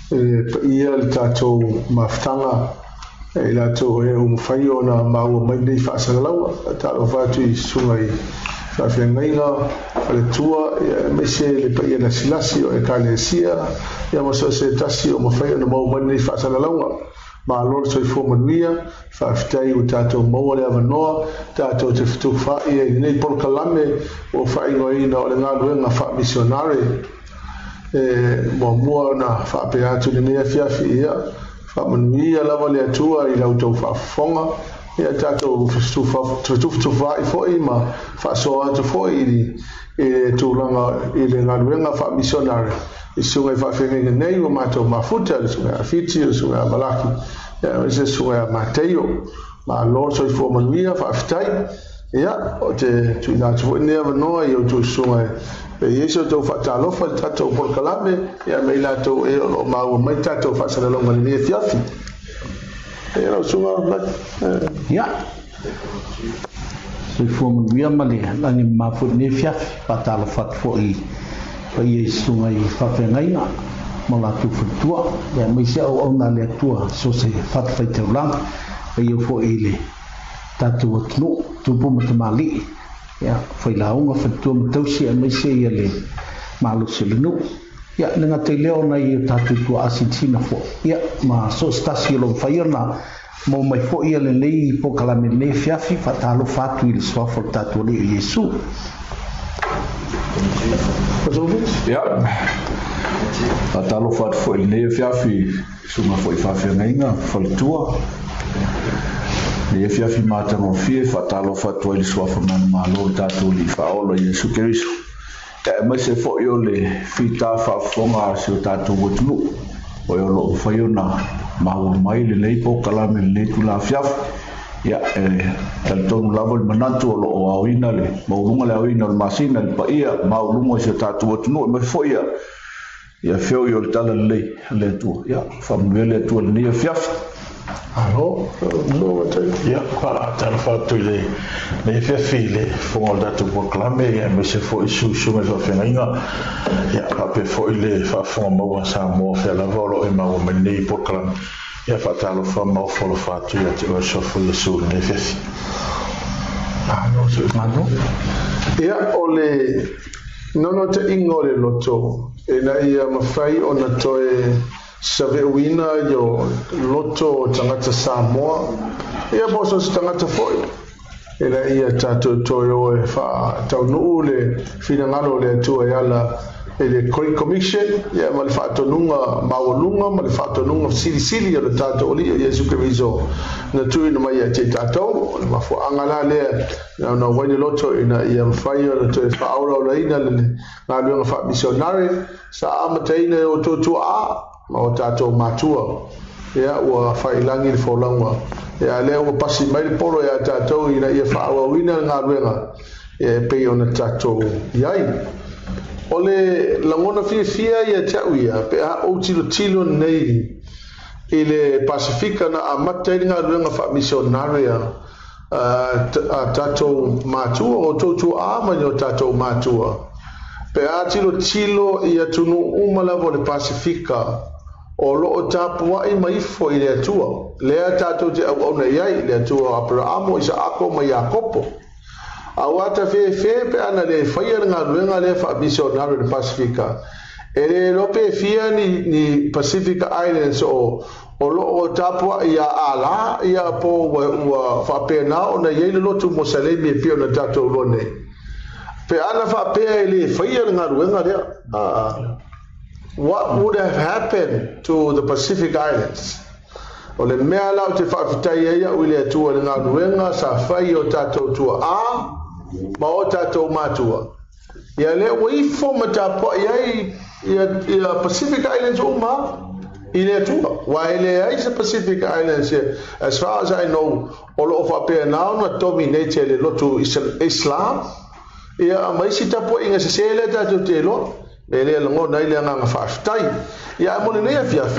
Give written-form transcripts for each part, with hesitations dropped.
ia le tatou maftanga e la to e fai ona mau mai nei fa sala ta lo fa tu sungai fa fengainga le tua me se le paia na silasi o e kalesia ia mo se tasi o mo fai ona mau mai nei fa sala ma lor so fo manuia fa ftai o tatou mau le avanoa tatou te fitu fa e nei por kalame o fai ngoina o le ngaluenga fa missionary mo na fa pe atu ni fiafi ia fa manuia lava le atua I lau tau fa fonga ia tatou tu fa fo ima fa so atu fo I tu langa I le ngaluenga fa missionary I sunga fa fenga nei o mato mafuta le sunga fiti le sunga malaki ia se sunga mateo ma lo so fo manuia fa ftai ia o te tu na tu ne no io tu sunga e yeso to fa talo fa tato por kalame ya me la to e o ma o mai tato fa sala longa ni fiafi e lo sunga ya se fo mo via male la ni ma fo ni fiafi pa talo fa fo I pa yeso ngai fa fe ngai mo la tu futua ya me se o na le tua so se fa fa te lang e yo fo ile tato tno tu po mo mali ya foi launga fatua tausi mai se ia le malu selunu ya lenga te leo na I tatu tu asitina fo ya ma so stasi lo fairna mo mai fo ia le nei po kalame le fiafi fatalo fatu il so fo tatu le Yesu ya fatalo fatu fo il nei fiafi suma fo I fa ngainga fo tua le fiafi mata no fie fatalo fatua I suafa man malo tatu li faolo Yesu Kristo e mai se fo yo le fita fa fonga se tatu wotlu o yo lo faiona ma mai le nei po kalame le tu la fiaf ya tal ton lavo manatu lo o awina le mo lunga le awina masina le paia ma lunga se tatu wotlu me fo ya feo yo tala le tu ya famele tu le fiaf Alo, no ya para tal fatto le file fo da tu proclame ya me se fo su me so fenga ya pa fo le fa fo mo sa mo fe la volo e ma o me nei proclame ya fatalo fa mo fo lo fatto ya ti so fo su ne fesi no so mano ya ole no te ingole loto e na ia ma fai ona toe Save wina yo loto tangata Samoa ia boso tangata foi ela ia tato toyo e fa tau no le fina ngalo le tu yala ele commission ia mal fatto lunga maulunga mal fatto lunga sili ya tato oli Yesu Kristo na tu no mai te tato ma fo angala le na wani loto ina ia fire to fa aula ina le ngalo fa missionary sa amataina o to a ma o tatou matua ia ua failangi le folangwa ia lea ua pasi mai le polo ia tatou ina ia faaauauina le galuega ia pei ona tatou iai o le lagona fiafia ia te au ia pe a ou tilotilo nei I le pasifika na amata I le galuega faamisionaria a tatou matua o toutou a mai o tatou matua pe a tilo ia tunu uma lava o le pasifika o loo tapua I maifo I le atua lea tatou te au na iai le atua Abrahamo Isaako ma Iakopo awata fe pe ana le faia le galuega le faamisionario le Pasifika e le lope fia ni Pacific Islands o loo tapua ia ala ia po ua faapena ona iai le lotu Mosalemi e pia ona tatou lone pe ana faapea I le faia le galuega lea what would have happened to the Pacific Islands? O le mea lau te whaafitai ia ui le atua le ngā ruenga sa whai o tātou tua ma o tātou mātua. Ia le waifo ma tāpua ia Pacific Islands o I le atua. Wa ele ai se Pacific Islands as far as I know o lo whapea nao na dominate le lotu Islam. Ia maisi tāpua inga se sele tātou te lo. Ele longo na ile nga whaafitai ia mone nei fiafi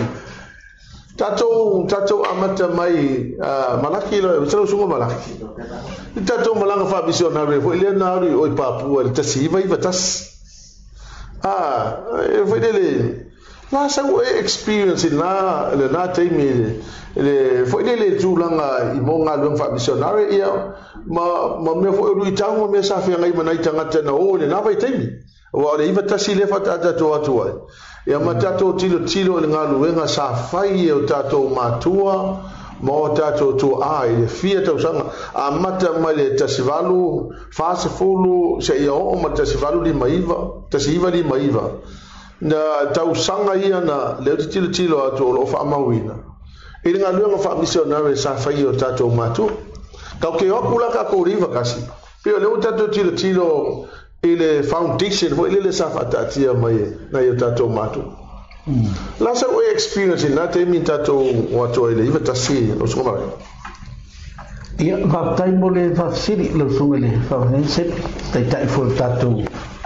tatou amata mai malaki lo talo sungo malaki tatou malanga faamisionario fo ile na ri o Papua le tasi vai vatas e foi dele na sa experience na le na taimi le foi le tulanga I mo nga lu fa missionary ia ma me foi lu tango me sa fe ngai mana tangata na o le na vai taimi wa le iva tasi le fa tata to atua ia ma tato tilo le nga lu nga sa fai o tato matua mo tato to ai le fia to sanga a mata mai le tasivalu fase fulu se ia o ma tasivalu li maiva tasiva li maiva na tau sanga ia na le tilo atu lo fa mawina ile nga luenga fa missionary sa fai o tato matu ka ke o kula ka ko riva kasi pio le tato tilo ile foundation ho ile sa fa tatia mai na yo tato matu la sa o experience na te min tato watu ile iva tasi lo soma ia va tai mole va siri lo sumele fa nense tai fo tato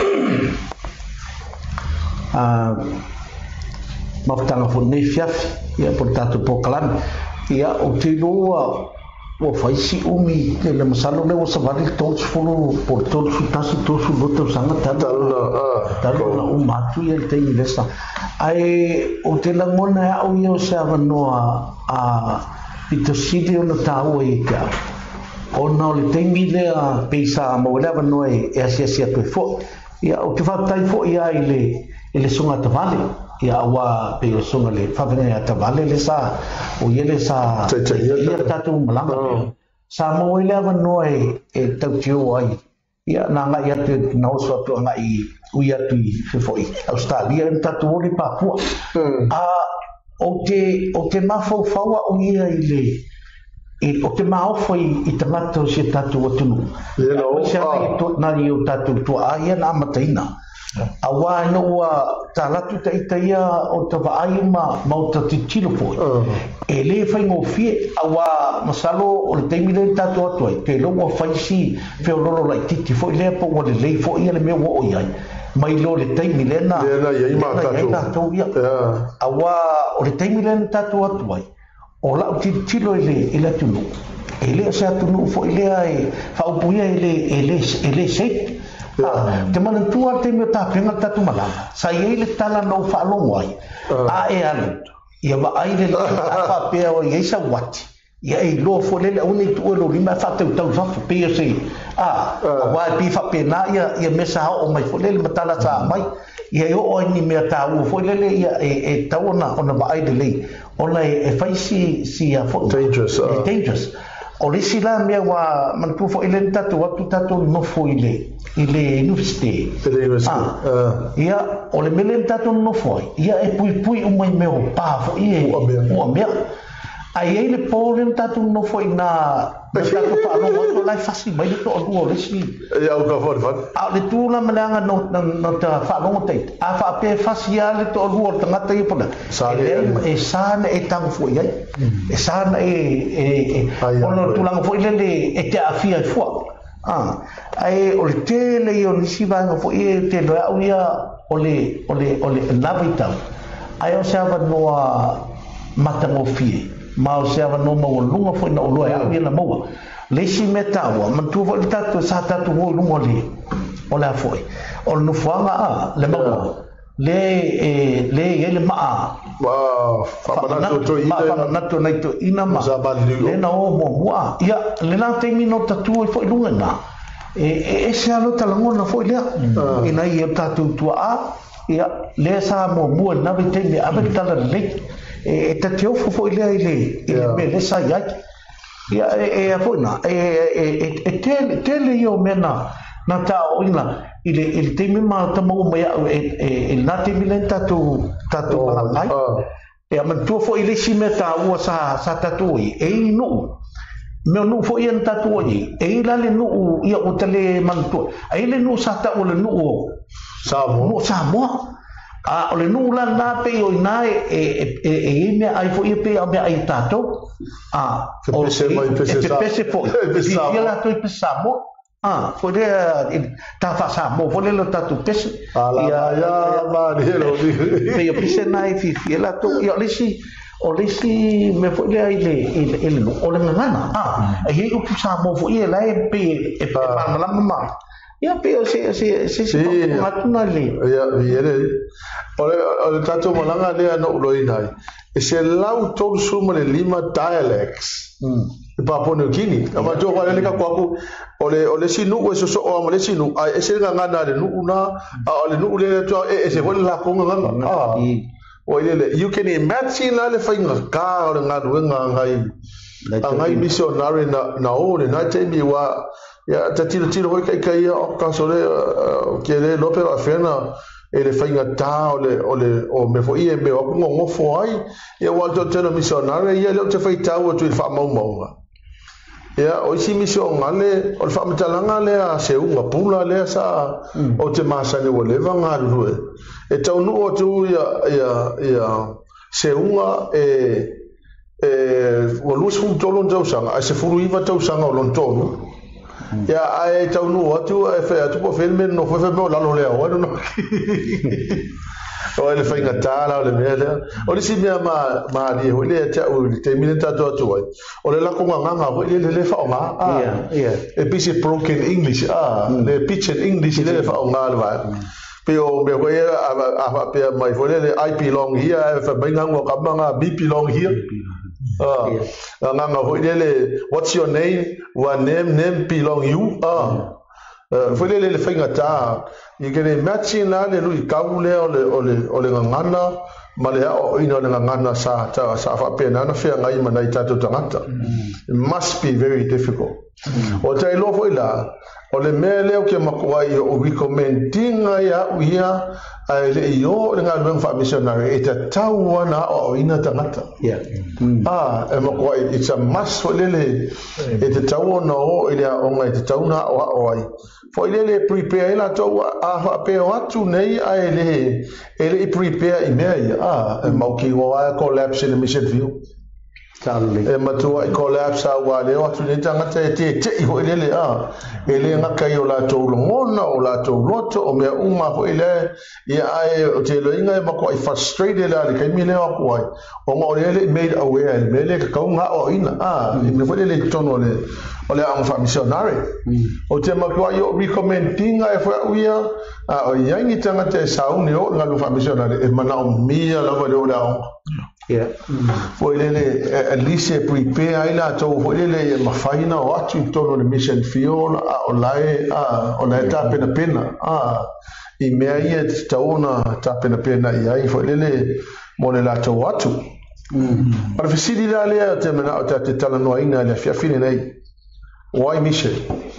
maftanga fo ne fiaf ia portato pokalan ia o te loa o faisi umi le masalo le o savali tots fulu por tots tasu tosu loto sanga tata na umatu ia te investa ai o te langona au ia se avanoa a pitosidi ona tau e ka ona le te mile a peisa mo le avanoa e asia pe fo ia o te fatai fo ia ile sunga tavale ia wa pe sunga le favene tavale le sa o ile sa ia tatu malanga sa mo ile avanoa e tau tio ai ia nanga ia te nauso to nga I uia tu foi Australia en tatu oli Papua a o te mafo fawa o ia ile o te mao foi I tamato se tatu otunu ia to na io tatu to ai na mataina awa no talatu taia o te vai ma ta tilo foi ele fai ngo fie awa masalo o le temile tatu atu te lo fai si fe lo lai titi foi le po o le foi ia le me o ia mai lo le temile na ia ma tatu awa o le temile tatu atu o la tilo ele tunu ele se tunu foi le ai fa o puia ele se te manantua te me tapenga tatu malanga sa ia le tala no fa longo ai a e alu ia va ai le fa pe o ia sa wati ia e lo fo le uni tu lo lima fa te tau fa pe se wa pi fa pe na ia mesa o mai fo le matala sa mai ia o ni me ta u fo le ia e tau ona va ai le ona e fa si a fo dangerous o le sila mea wa mantu fo ile tatu no fo ile university ia o le mele tatu no fo ia e pui umai me o pa fo ia o mea ai ele pole tatu no fo na tatu fa no lai fasi mai to o le si ia o ka fo a le tu la malanga no ta fa no te a fa pe fasi ia le to o tangata i pona e sana e tang fo ia e sana e ono tu lang fo ile e te afia fo ai o le tele io ni si va fo ia te lo au ia o le navita ai o sa va no matango fie ma o se ava no mo lunga foi na loa ia na mo le si metawa man tu vo tatu sa tatu vo lunga le o la foi o no fanga le mo le ma fa to na to na to ina ma le na o mo ia le na te mino tatu foi lunga na e se alo talangona foi le ina ia tatu tua ia le sa mo na vite me abetala le e te ofo ile me le sa ia e afona tele io mena na ta oina ile te me ma ta mo me na te milenta tu malai e man tu fo ile si meta o sa tatu e no me no fo ia tatu e la le no ia o tele man tu ai le no sa ta o le no sa mo o le nula na pe o na e me ai fo pe a me ai tato o pese po ia la to pesamo fo de ta fa samo fo le lo tato pese ia ma delo pe io pese na e fi la to io le si me fo le ai le o le ngana e o pesamo fo ia la e pe pa malama ia pe se matuna le ia viere ole tato malanga le no loinai e se lau tolu suma le 5 dialects e Papua New Guinea ama jo wale le ka kwaku ole sinu o so o le sinu ai e se ngana le nuuna ole nu le to e se wole la konga ngana o ile you can imagine la le fainga ka o nga ngai ngai missionary na o na temi wa ya tiro hoi kai o ka so le ke le l'opera fena e le fainga ta o me fo ie me o ngo fo ai e walto teno missionary ia le te fai ta o tu fa mau ya o si mission ngale o fa mtalanga le a se unga pula le sa o te masa le o le vanga lue e tau nu o tu ya se unga o lus fu tolon tau sanga a se furu iva tau sanga o lon tonu ya ai tau nu o tu e fa tu po filme no foi fa la lo le o no o le fainga tala o le mele o le si mea ma ri ho le ta o te mineta to to o le la ko nganga o le fa o nga e pisi broken english le pitch in english le fa o nga le va pe o me ko a pe mai fo le I belong here fa benga ngo ka manga be belong here nganga ho le what's your name one name belong you fo le fainga ta you can imagine la le lui kaule o le ngana ma le o ina le ngana sa fa pena na fia ngai mana i tatu tangata it must be very difficult o tai lo foi la o le mele o ke makuai o recommendinga ya uia ai le io le ngana fa missionary e ta tawana o ina tangata e makuai it's a must for le e te tawana o ile o ngai te tauna o ai for le prepare la to a pe watu nei ai ele prepare i mea e mauki o a collapse in the mission field e matua i collapse a wale watu nei tanga te i ho ele nga kai o la to ngona o la to loto o mea uma ho ele ia ai o te loinga e mako i frustrated la le kai mile o kuai o ngo ele made aware mele ka kaunga o ina i me foi le tono le ole ang fa missionary o te makua yo recommending e fa uia o yangi tanga te sauni o ngalu fa missionary e mana o mia la vale o la foi le at least prepare ai la to foi le mafaina o atu tono le mission field o lai ta pena i mea ia te tauna ta pena i ai foi le mo le la to atu para fisili la le te mena o te tala no ina le fiafine nei. Why mission?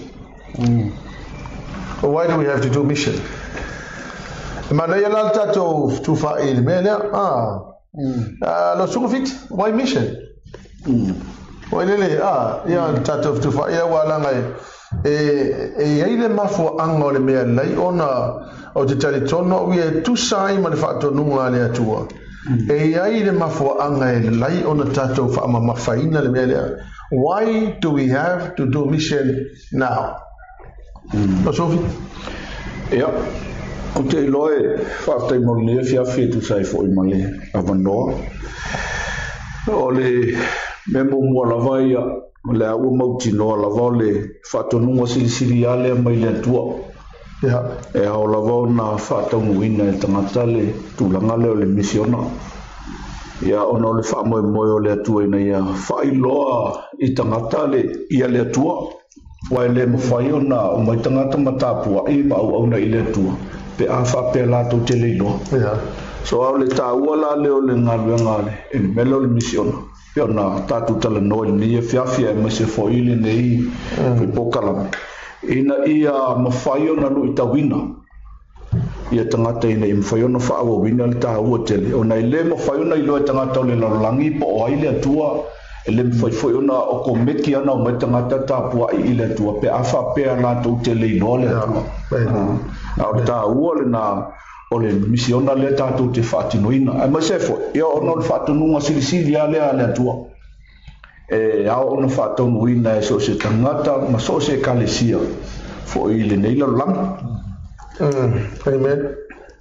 Why do we have to do mission? Mana ya la tato tu fa il mena lo sufit why mission? Why le ya tato tu fa ya wala ngai e ile mafo ango le me lai ona o te tali tono we tu sai ma le fa to nunga le atua e ai le mafo anga le lai ona tato fa ma faina le me why do we have to do mission now? Sophie? Ja, o te loe whaftai moline fia tu sai fo i male avanoa. O le memo mua lava ia, le au mauti noa lava le whatonunga silisili ale mai le atua. E au lava na whataunguina e tangata le tūlanga leo le misiona. Ia ona o le whaamoe o le atua ina ia whailoa i tangata le ia le atua wai le mawhai o na o mai tangata matapua i ma au na i le atua pe a whapea lato te leiloa so au le tāua la leo le ngalue ngale e melo le misiona pe o na tātu tala noa ni e fiafia e mase fo ili nei fai pokalame ina ia mawhai o na lu i tawina ia tangata ina i mwhai ona whaawa wina le tāua tele o nei le mawhai ona i loa tangata o le lalangi po o ai le atua e le mwhai ona o ko meki ana o mai tangata tāpua i le atua pe a whapea lato tele i loa le atua o le tāua le na o le misiona le tātou te whaatinoina ai mai sefo ia ona le whaatonunga silisili a le atua e ao ona whaatonuina e so se tangata ma so se kalesia fo i le nei lalangi Amen.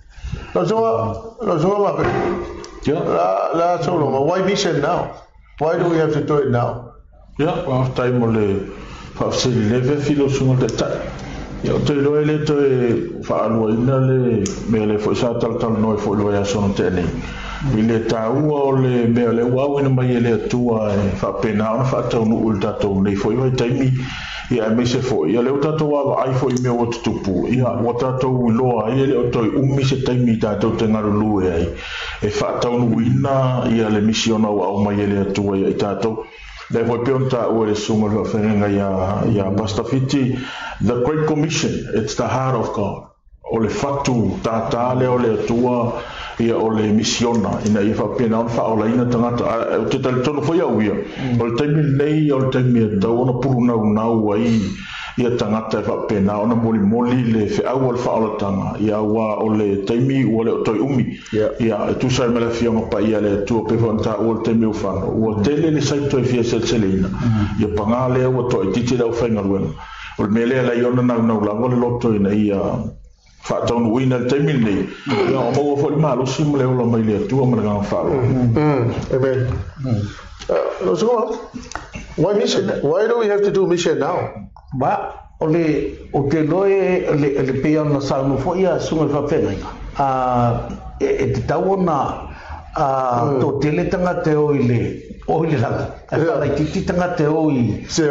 Why mission now? Why do we have to do it now? Yeah, well, time le fa se leve filo sunga de ta. Yo te loe le to fa alwa ina le me le fo sa tal no fo lo ya sono tene. Ile tau o le me le wa ina mai le tua fa pena ona fa tau no ulta to nei fo yo taimi ia me se fo ia le tato wa ai fo me o tupu ia o tato lo ai le to umi se taimi tato te ngaru lu ai e fa tau no ina ia le misiona wa o mai le tua ia tato le fo pionta o le sumo lo fenga ia Pastor Fiti. The Great Commission, it's the heart of God. O le fatu tata le o le tua ia o le misiona ina ia fa pena on fa o la ina tangata o te tali tono foi au ia o le taimi nei o le taimi tau ona puruna unau ai ia tangata fa pena ona moli le fe au o le fa o la tanga ia wa o le taimi o le toi umi ia tu sai mele fia mo pa ia le tua pe fonta o le taimi o fa o tele le sai toi fia selselina ia pangale o toi titi la o fa ngaruenga o le mele la iona na la o le loto ina ia fa tau no ina taimi nei ia o mo fo ma lo sim le o la mai le tua ma nga fa amen so why mission? Why do we have to do mission now? Ba ole o te loe le pea na sa no fo ia sunga fa pena e te tau na to tele tanga te o ile langa ala titi tanga te o i se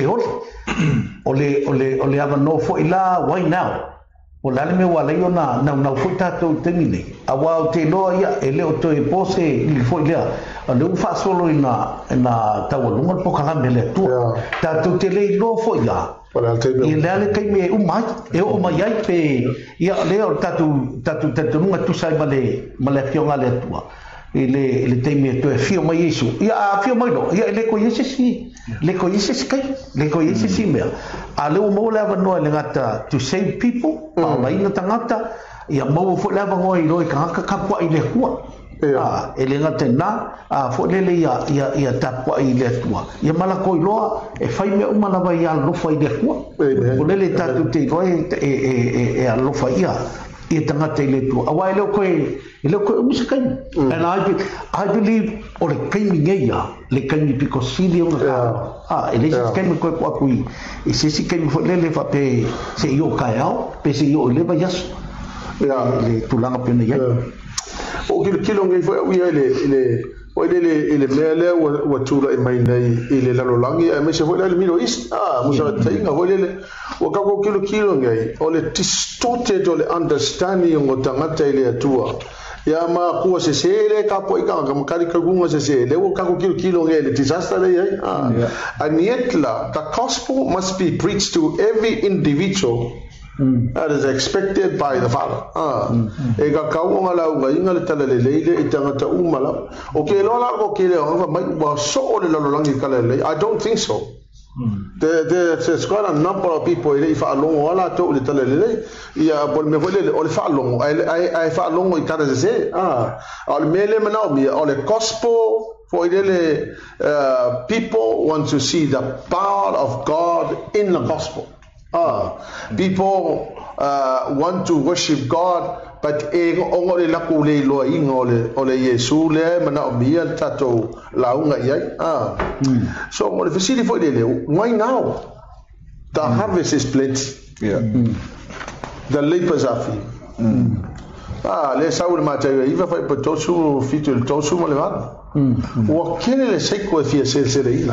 ole ava no fo ila why now o la me wala yo na fo tato temine awa te loa ia ele o to e pose i fo ila ando fa solo ina tawa lunga po kala mele tu tato tele no fo ia i le kai me umai e o mai ai pe ia le o tatu lunga tu sai male fionga le tua le teime to e fio mai isu ia fio mai no ia le ko yesi kai me a le mo le no le ngata to save people pa mai na tangata ia mo fo le ngo i roi ka kwa i le hua ele ngata na fo le ia tapwa i le tua ia mala ko i loa e fai me umala vai ia lo fai le hua o le tatu te roi e a lo fai ia tangata i le tua awa ele ko musikai and I believe o le kaimi ngeia le kaimi piko sili o ele se kaimi ko kui e se kaimi fo le fa pe se yo kaiao pe se yo le va yas le tulanga pena ia o kilo ngai fo ia ele mele wa tura e mai nei ile lalolangi e me se fo le miro is musa tainga fo le o ka ko kilo ngai o le distorted o le understanding o tangata ile atua ya ma ku se le ka po ika ka makari ka gunga se le o ka ko kilo ngai le disaster le ai and yet the gospel must be preached to every individual that is expected by the Father. E ka kaunga la unga inga le tala le leile i tangata umala. O ke lola ko ke le onga mai wa so le lalolangi kala le. I don't think so. There's quite a number of people i fa longo wala to le tala le ia bol me vole o le fa longo ai fa longo i kada se o le mele mana mi o le gospel for the people want to see the power of God in the gospel. People want to worship God, but ongole la kule lo ingole ole Yesu le mana omia tato launga yai so mo le fisili foi le why now the harvest is plenty the labors are few le saul mata iva fa potosu fitu il tosu mo le va o kele le seko e fia se ina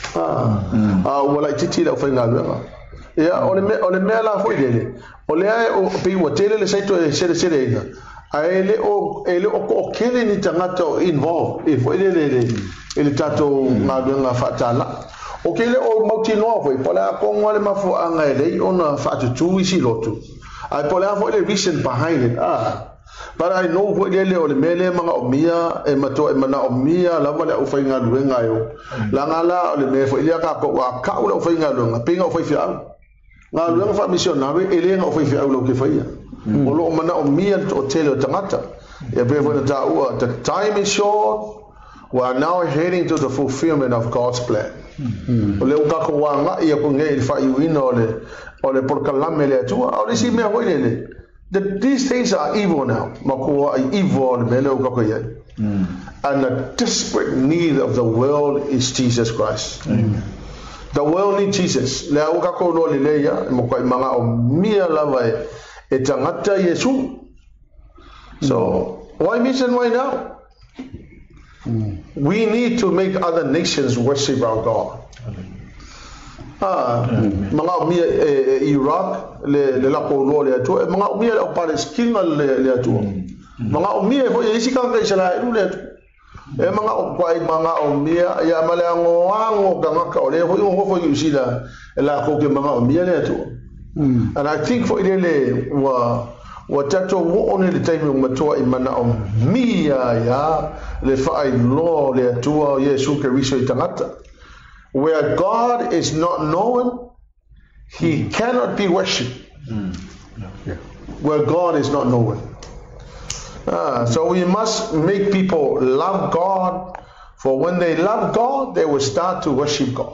wala titi la fa ngalo ia ole me la foi dele ole o pe o tele le saito e sere ina ele o kele ni tangata involved e foi ele tato nga fatala o kele o mauti no foi pola ko ngale mafo anga ele ona fatu tu isi lotu ai pola foi the reason behind it but I know foi ele ole mele manga o mia e mato e mana o mia la vale o foi nga luenga yo la ngala ole me foi ile ka ko wa ka o foi nga luenga pinga o foi fia nga luenga fa missionary ele nga o foi fia o ke faia o lo mana o mia o tele o tangata e be foi ta o the time is short. We are now heading to the fulfillment of God's plan. Ole o ka ko wa nga ia ko nge il fa iwina ole por kalame le tu ole si me ho ile these things are evil now. Makua evil mele o ka ko ye. And the desperate need of the world is Jesus Christ. The world needs Jesus. Le au kako no le leia mo ko manga o mia lava e tangata Yesu. So why mission? Why now? We need to make other nations worship our God. Mga mia Iraq le la ko no le atu mga mia le Palestina le atu. Mga mia fo isi kan ka Israel le atu. E mga o kwai mga o mia ya male ngoango kanga ka ole ho fo yusida la ko ke mga o mia le atu. And I think for ile wa tato wo one le time matua I mana o mia ya le fai lo le atu Yesu Kristo itangata. Where God is not known, He cannot be worshipped. Where God is not known. So we must make people love God, for when they love God, they will start to worship God.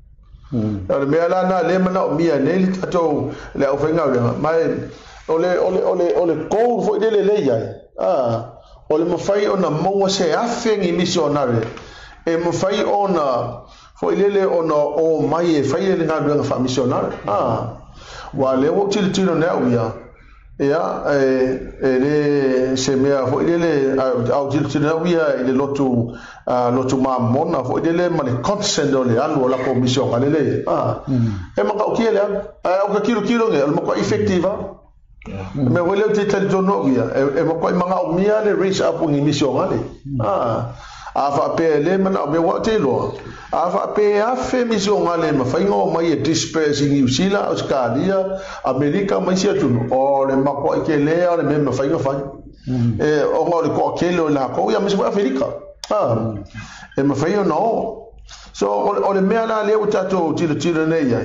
Foi lele ona o mai e fai le nga nga fa missionar wa le wo tilo na uya ya le se mea foi lele au tilo na uya le lotu ma mona foi lele male consent le alo la commission ale e ma ka kiele au ka kilo nge ma ko effectiva me wo le tilo no uya e ma ko manga o mia le reach up ngi mission ale afa pe le mana be wa telo afa pe afe mission ale ma fa ngo mai dispersing Usila Australia America mai sia tu o le ma ko ke le o le me ma fa ngo fa o ngo le ko ke le la ko ya mi Africa e ma fa no so o le me ala le o tato tilo ne ya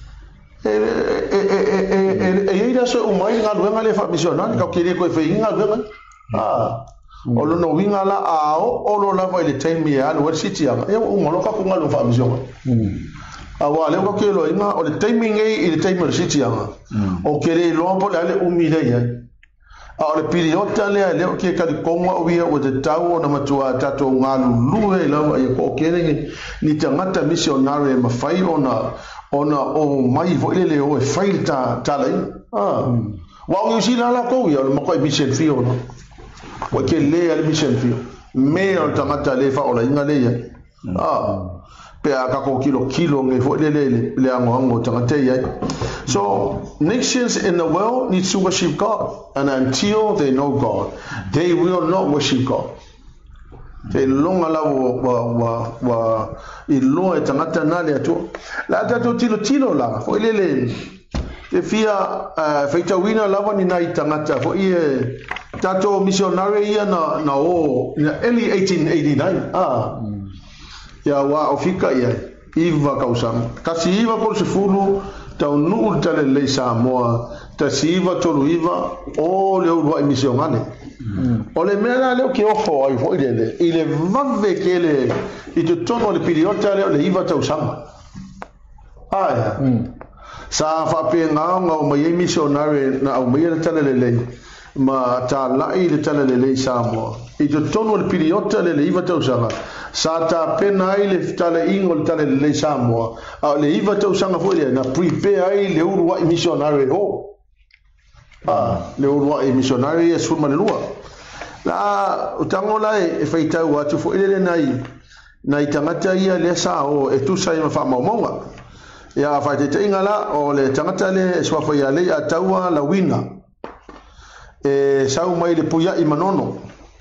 e ida so o mai nga lu nga le fa mission na ka ke le ko fe nga lu Olo no winga la ao olo la vai le time ya no city ya e o ngolo ka kunga lo fa mission awa le ko kelo inga o le timing e le time city ya o kele lo po le umile ya a le periota le o ke ka kongo o wi o te tau na matua tato ngalu lue la e ko kele ni tangata missionary ma fai ona o mai vo le o e fai ta lai wa u si la ko ya le mo ko mission fio no wa ke le al mission fio me o tangata le fa ola inga le ya pe aka ko kilo nge fo le ango tangata ya. So nations in the world need to worship God, and until they know God, they will not worship God. Te longa la wa ilo e tangata na le atu la tato tilo la fo le te fia feita wina lava ni nai tangata fo ie tato missionary ia na o early 1889 ya wa ofika ia iva kausam kasi iva por se fulu tau nu tale le Samoa ta siva tolu iva o le wa missionale o le mena le ke ofo ai fo ile vave ke le I te tono le piliota le iva tau sama sa fa pe nga o mai missionary na o mai tale le ma ta lai le tale le Samoa I te tono le piliota le iva tau sama sa ta pena ai le tale ingo le tale le Samoa a le iva tau sanga fo na prepare ai le urua missionary le urua missionary e sulma le lua la utangola e faita wa tu fo ile nai tangata ia le sa o e tu sa ma fa mamonga ya fa te ingala o le tangata le swa fo ia le ataua la wina e sa mai le puya I manono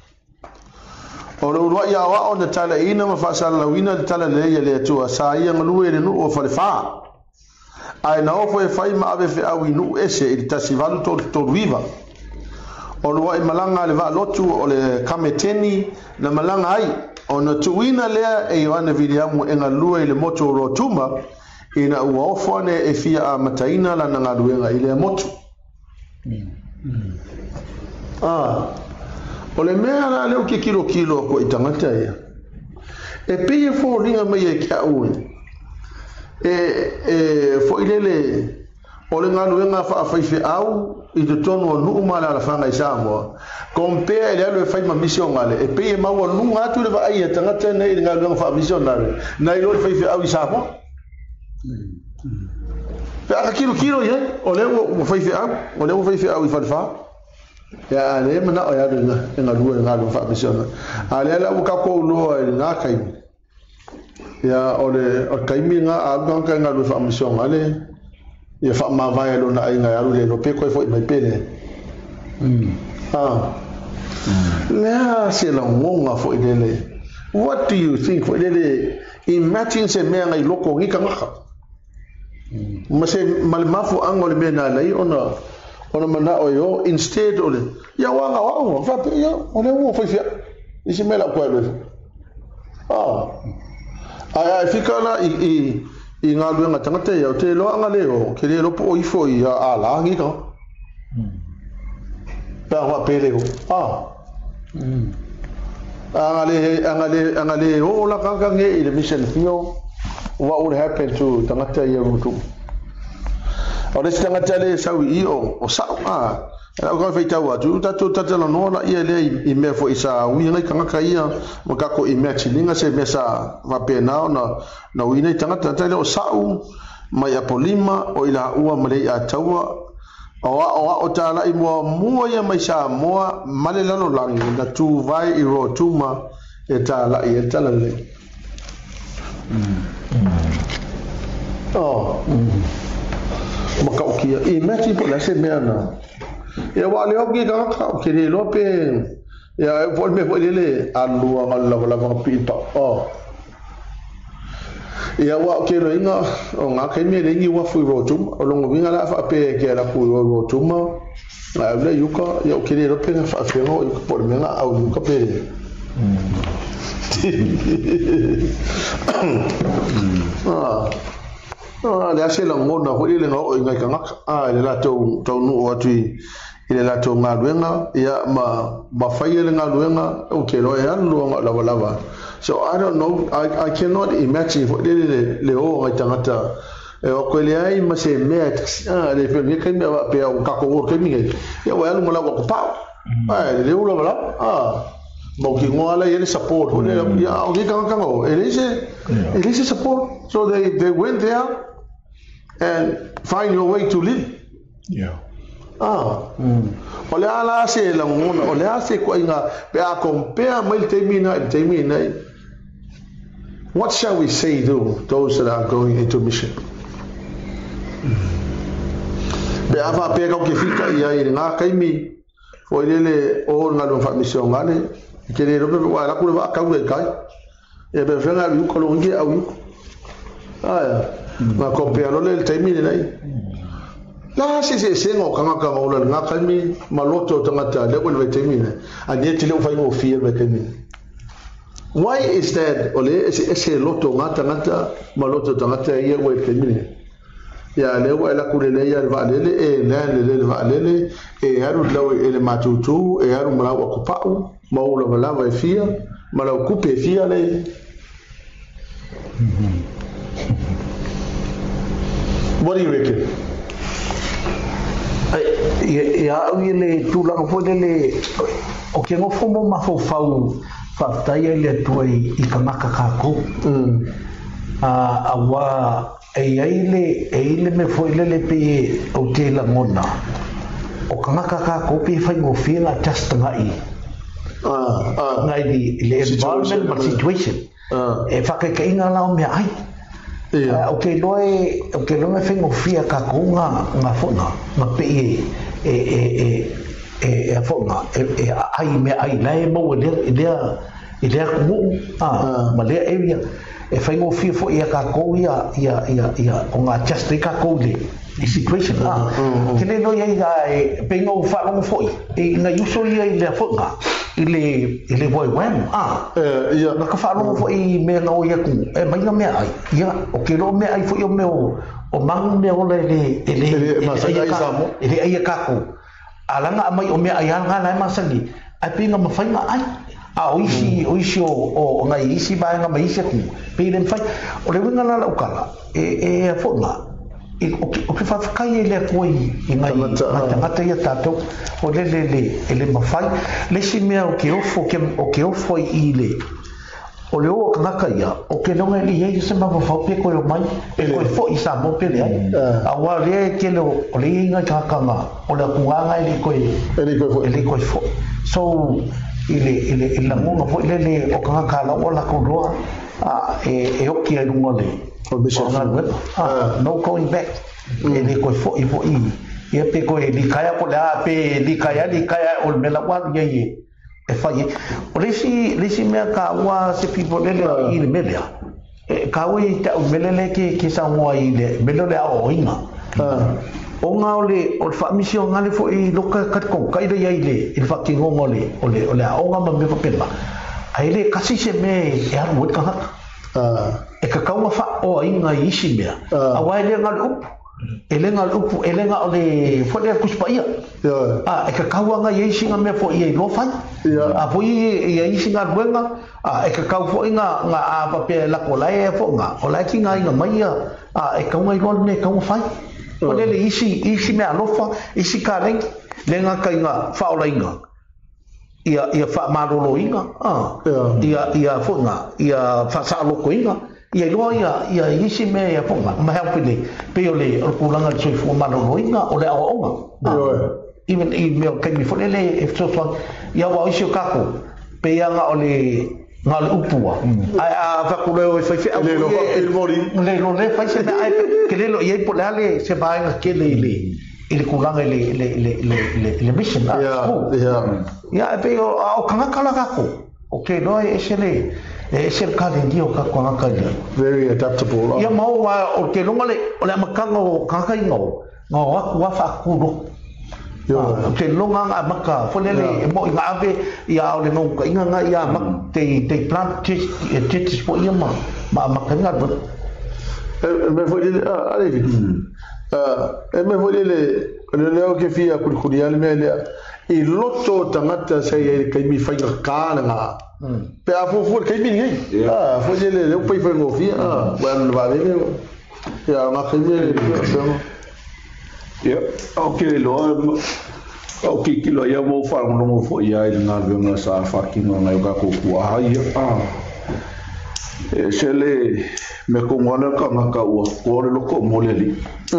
o le urua ia wa o na tala ina ma fa sa la wina le tala le tu sa ia ngalue le no o fa le fa ai na o fo e fai ma ave fe au inu ese I tasivalu to viva o lo I malanga le va lotu o le kameteni na malanga ai o na tuina lea e Ioana Viliamu e ngalue le moto rotuma ina ua ofone e fia a mataina la na ngaluenga I le motu o le mea la leo ke kilo ko I tangata ia e peye fo ringa mai e kia ue fo ilele o le ngaluenga fa faife au I te tono nu mala la fanga I Samoa compare le alo fai ma mission ale e pe ma wa nu atu le vai tangata nei le ngaluenga fa mission ale na I lo faife au I Samoa Aka kilo ye ole wo fai au I falfa ya ale mana o ya nga lu fa mission ale la ka ko lo nga kai ya ole o kai mi nga a nga lu fa mission ale ya fa ma va lo na nga ya lu pe ko fo mai pele la se la ngonga fo idele. What do you think fo idele imagine se me nga loko ngi ka nga Mase malmafu angol bena lai ona mana oyo instead ole ya wanga wa fa ya ole wo fa fia isi mela kwa le aya fikana I ngalu nga tangata ya te lo anga leo ke le lo po ifo ya ala ngi ka pa wa pele ko angale o la ka nge ile mission fio. What would happen to tangata ya rutu? Ora se tangata le sau I o sa ela ko fai tau atu tata la no la ia le I me fo isa wi ngai kanga kaia mo ka ko image linga se mesa va pena na wi nei tangata tale o sau mai a polima o ila ua male a taua o tala I mo ia mai sa mo male lalo langi na tu vai I ro tuma e tala I tala le maka ukia imagine po la se meana ya wale oki ka ke le lope ya vol me le alu ngala la pipa ya wa ke lo inga o nga ke me le ni wa fu rotum o longo vinga la fa pe ke la fu rotum la le yuka ya ke le lope na fa fe no por me nga au yuka pe le ase la ngona ho ile ngo inga kanga ile la to nu watu ile la to ngaluenga ya ma faile ngaluenga o ke lo ya lu lava so I don't know I cannot imagine for le o ngata o ko le ai ma se met le pe mi ke me va pe o ka ko ke mi ya wa lu mola ko pa le u la mo ki ngoala ile support ho le ya o ki kanga o ile se support so they went there and find your way to live. Yeah. Ole ala se la ngona ole ase ko inga pe a compare mai termina. What shall we say to those that are going into mission? Be ava pe ka ke fika ia I nga kaimi o ile o nga lo fa mission ngane ke le robe wa la ku ba ka we kai e be fenga yu ko lo nge au ma compare lo le termina nai la se ngo kanga o le nga kaimi maloto tangata le ko le termina anye tile o fa ngo fi le termina. Why is that? Ole ese loto ngata maloto tangata ye we termina ya le wa la kulele ya va lele e le va lele e haru law ele matutu e haru mala wa kupau maula mala va fia mala kupe fia le What do you reckon? Ya ile tulang po le o ke ngo fomo mafofau fa taia le tuai I kamaka kako awa eile me foi le pe o te la ngona o kamaka kako pe fa ngo fila just ngai ngai le environment situation e fa ke inga la me ai o ke loe fengo fia kako nga fona ma pe e fonga ai me ai lai mo ile ku ma le area e fai ngo fia fo ia ka ko ia o nga just ka ko le situation ke le no ia pe ngo fa ngo fo e nga yuso ia ile fonga ile boy wem ia na ka fa ngo fo I me ngo ia ku e mai nga me ai ia o ke lo me ai fo ia me o mang me o le ile ia ka ko alanga mai o me ayanga la masali ai pinga mafainga ai oisi o ngai isi ba nga mai se ku pe le fai o le winga la ukala e fonga o ke fa kai le koi ngai mata ia tato o le mafai le si me o ke ofo ile o le o ngaka ia o ke longa li ye se ma fo pe ko mai e ko fo i sa mo pe le a wa le ke le o le inga ka nga o le kuanga ele ko fo so ile la mo fo le o ka la o la ko roa a e o ki ai ngole o be so no going back ele ko fo i pe ko li kaya ko la pe li kaya o me la wa ye e fai o lesi mea ka ua se pipo lele i le melea ka ua i ta melele ke sa ngoa i le melele a o inga o ngā o le whaamisi o ngale fo i loka katikong kaira ia i le whakingongo o le a o ngā ma me papela a i le kasi se me e aru e ka haka e ka kaunga wha o inga i isi mea a wai le ngale upu elenga o le fole kuspa ia e ka kauanga ye singa me fo ia lo fai a fo ia singa ruenga e ka kau fo nga a pape la kola e fo nga o la kinga inga mai e ka ngai gol me ka fai o le isi me alofa isi ka leng lenga ka inga fa ola inga ia fa marolo inga ia fo nga ia fa sa lo ko inga ia loa ia isi me ia ponga ma help le pe ole o kulanga so fo ma no inga ole a onga even i me kai mi fole le if so ia wa isi kako pe ia nga ole nga le upua a fa kulo o fa fa le lo il mori le fa se ai ke le lo ia po le se va nga ke le kulanga le mission ia pe o kanga kala kako okay no ese le ese kale dio ka kwa ka very adaptable ia mau wa o ke longa le o le makanga o kaka ingo wa fa kudo ke longa a maka folele mo inga ave ia o le no inga nga ia mak te plant te po ia ma makanga me foi ale me foi le o ke fia kulkulial me le i loto tangata sei kai mi fai ka nga pe a fu kai mi ngai fo le pai fai ngo fia ban va le ya ma kai mi okay lo okay kilo ya mo fa mo fo ya i nga ve sa fucking nga ka ko ai sele me ko ngona ka o ko le ko mo le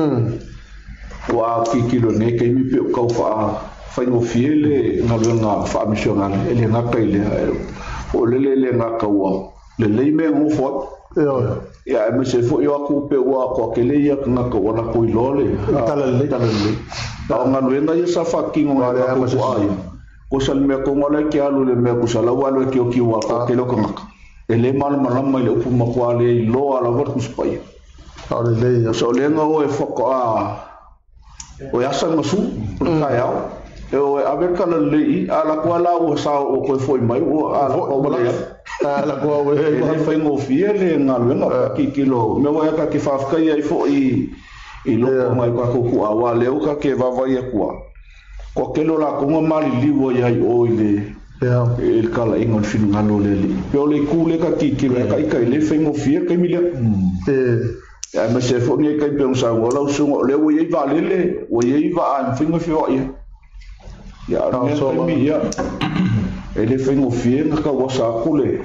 wa kilo ne kai mi pe ka fa fai mo fiele nga fa missional ele nga pele o le nga ka wa le me mo fo ya me se fo yo ku pe wa ko ke le ya nga ka wa ko ilole talale ta nga luenga ya sa fucking nga ko ai ko sal me ko ngala ke alu le me ko sala wa lo ki wa ko ke lo ka ele mal malama le pu ma ko ale lo ala vor ku spai ale le so le nga o e fo ko o ya sa masu ka ya o ave kala le ala ko ala o sa o ko foi mai o ala ko ala ko o e foi mo fiele nga luenga ki kilo me wa ka ki fa ka ia fo i lo mai ka ko wa le o ka ke va vai ko ke lo la ko mali liwo ya o ile el kala ingon fin ngalo le pe le ku le ka ki ka le foi mo fie ka mi le ya me se fo ni ka pe un sa wala so le wo ye va le wo ye va an fin mo fio ya no so mi ya ele foi mo fie ka wo sa ku le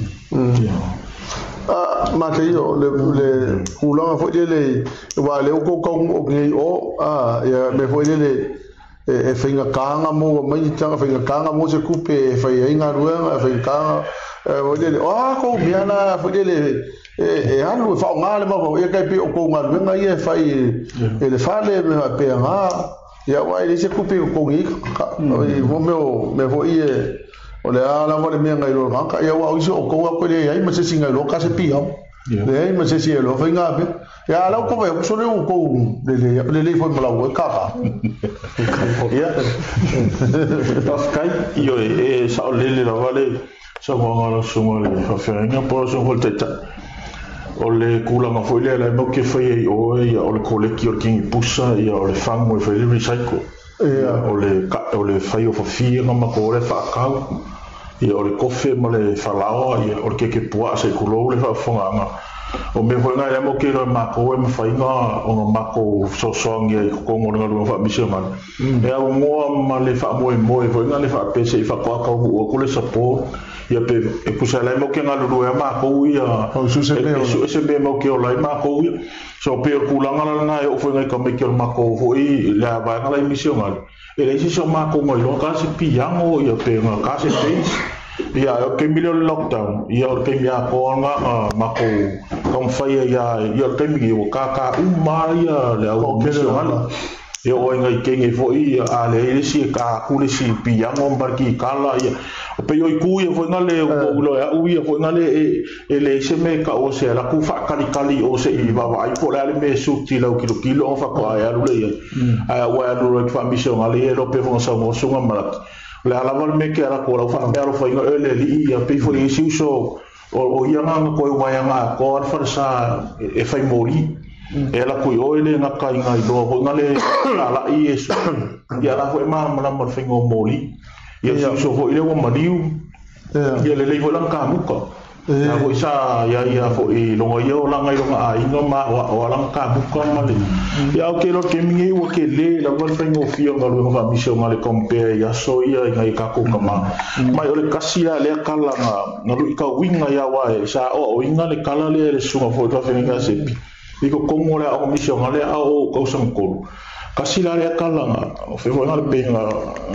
ma ke yo le kulanga fo le wa le ko o ke ya me fo le e whainga kāanga mō mai tanga whainga kāanga mō se kupe e whai inga ruenga e whainga kāanga whaidele kou mea na whaidele e anu e whao ngā le mako e kai pe o kou ngā ruenga i e whai e le whale me ha pea ngā ia wai le se kupe o kou ngi mo meo me fo i e o le ala mo le mea ngai lo ngaka ia wau iso o kou a koe le ai ma se si ngai lo ka se pi hau le ai ma se si e lo whainga pe ya la ko ve so le ko le foi mala o ka ya paskai io e sa le la vale so mo ngalo so mo le fa fenga po so volteta o le kula ma foi le mo ke foi o ya o le kole ki o king pusa ya o le fang mo foi le recycle ya o le fai o fia ma ko le fa ka ya o le kofe mo le falao ya o ke pua se kulo le fa fonga o me foi ngai mo ke ro ma ko e fai nga o ma ko so song ye ko ngo nga fa mi se ma e a mo ma le fa mo foi nga le fa pe se fa ko le support ia pe e pusa lai mo ke nga lu e ma ko ia se be mo ke o lai ma ko ia so pe ku langa na e foi nga ka me ke ma ko foi la ba nga lai mi se nga e le si so ma ko ngo ka se piango ia pe nga ka se ia o ke milio lockdown ia o ke mia ko nga ma ko kom fai ia ke mi o ka ia le o ke nga ia o nga ke nge fo ia ale si ka ku le si piango barki kala ia pe yo ku ia fo nga le o lo ia u ia fo nga le e le se me ka o se la ku fa kali o se i va vai fo le me su ti lo kilo o fa ko ia lu le ia wa lu ro fa mi so nga le lo pe fo sa mo so nga ma la la vol me que ara ko la fa pero foi ele li ia pe foi isi so o ia nga ko wa nga ko fa sa e fai mori ela ko ele nga ka nga do ko nga le la i eso ia la foi ma mo fai mori ia so foi le mo mariu ia le vo la ka muka ya ko sa ya fo i lo yo la nga yo nga ai no ma o la ka muka ma le ya o ke lo ke mi o ke le la vol fai mo fio nga lo nga mi so nga le compare ya so ia nga ka ko kama mai o le kasia le kala nga lu ka winga ya wa sa o winga le kala le sunga fo to fenga se pi ko mo le o mi so nga le o ko sang ko kasila le kala nga o fe mo nga le pe nga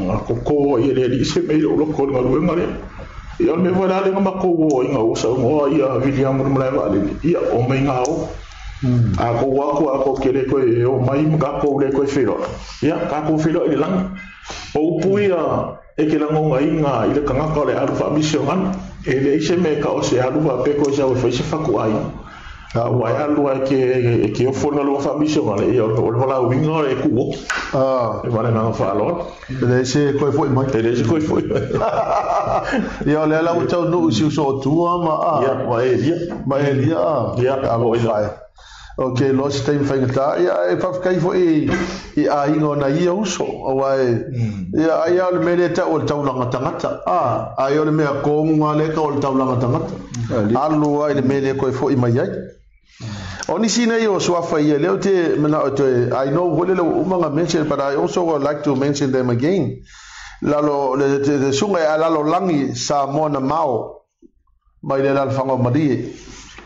ko ia le se me lo ko nga lu nga le ia me vola le ma ko wo inga o sa mo ia William mo le va le ia o me nga o a ko wa ko kele ko e o mai mga ko le ko filo ia ka ko filo i lang o puia e ke lang o inga ile ka nga ko le alfa mission e le se me ka o se alu ba pe ko sa o fa se fa ko ai wa ya lu ke o fo no fa mission ale ia o vola o inga e ku e vale na fa lo le se ko foi mai le se ko foi ia le la o tau no si so tua ma ia ma ia alo fai okay lo stai fai ia e fa kai foi i a ingo na ia uso o ai ia le mele ta o tau langa tangata ai o le me ko ngale ka o tau langa tangata alu ai le mele ko foi mai ai Oni sina yo swafa ia leo te mena o te I know wole lo umanga mention but I also would like to mention them again. Lalo le sunga ala lo langi sa mona mau mai le la fanga madi.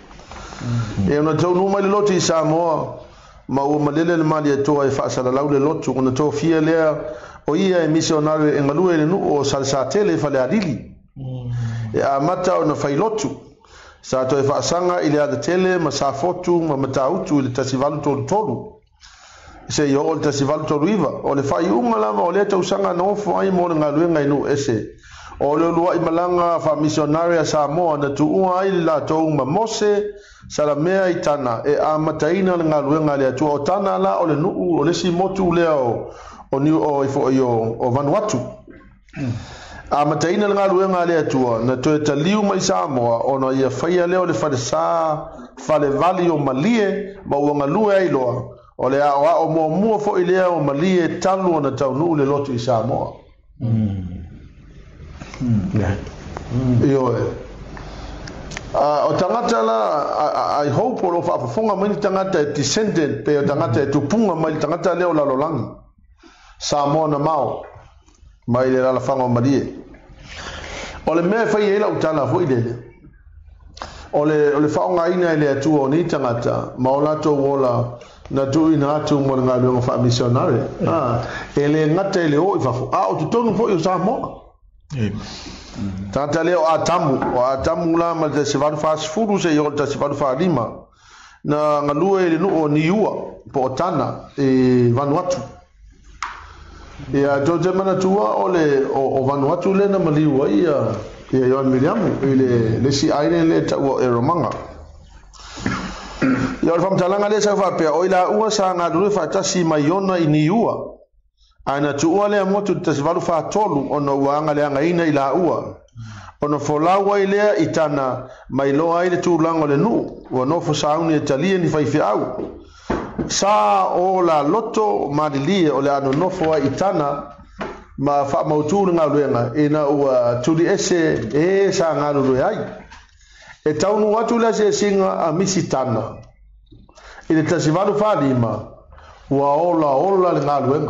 E ona tau no mai le loti sa mo ma o malele le mali to e fa sala laule lotu ona to fia le o ia e missionario e ngalue le no o salsa tele fa le adili. E a mata ona fai lotu. Sa to e whaasanga i le ada tele ma sa fotu ma matautu i le tasivalu tolu se yo o le tasivalu tolu iwa o le whai unga lama o le tausanga no whai mo ngā luenga inu ese o le lua i malanga wha missionaria sa moa na tu unga i la tou ma mose sa la mea i tana e a mataina ngā luenga le atua o tana la o le nuu o le si motu lea o ni o ifo o Vanuatu a mataina nga luenga le atua na to taliu mai Samoa ona ia faia leo le fale vali o malie ma wanga lue ai loa o le o mo fo ile o malie talu ona taunu le lotu i Samoa io o tangata la I hope o fa fonga mai tangata descendant pe o tangata tupunga mai tangata leo la lolangi Samoa na mau mai le la fanga malie o le me fai ela utala foi dele o le fanga ina le atu o ni tangata maulato wola na tu ina atu mo nga le fa missionary ele ngata ele o fa o tutonu foi o Samoa tata leo atamu la ma se va fa furu se yo se va fa lima na ngalue le no ni ua po tana e Vanuatu ia George mana tua o Vanuatu le na maliua ia yo Miriam le si aine le ta o Romanga ia o famtalanga le sa fa pe o ila ua sa nga dulu fa tasi maiona ini ua ana tua le motu tasvalu fa tolu ono wanga le anga ina ila ua ono folawa ile itana mailoa ile tu lango le nu o no fo sauni italia ni fa au sa o la loto madilie o le ano nofo itana ma fa mautu nga luenga ina ua tudi ese sa nga lu ai e taunu atu la se singa a misitana ile tasivalu falima wa ola le ngaluenga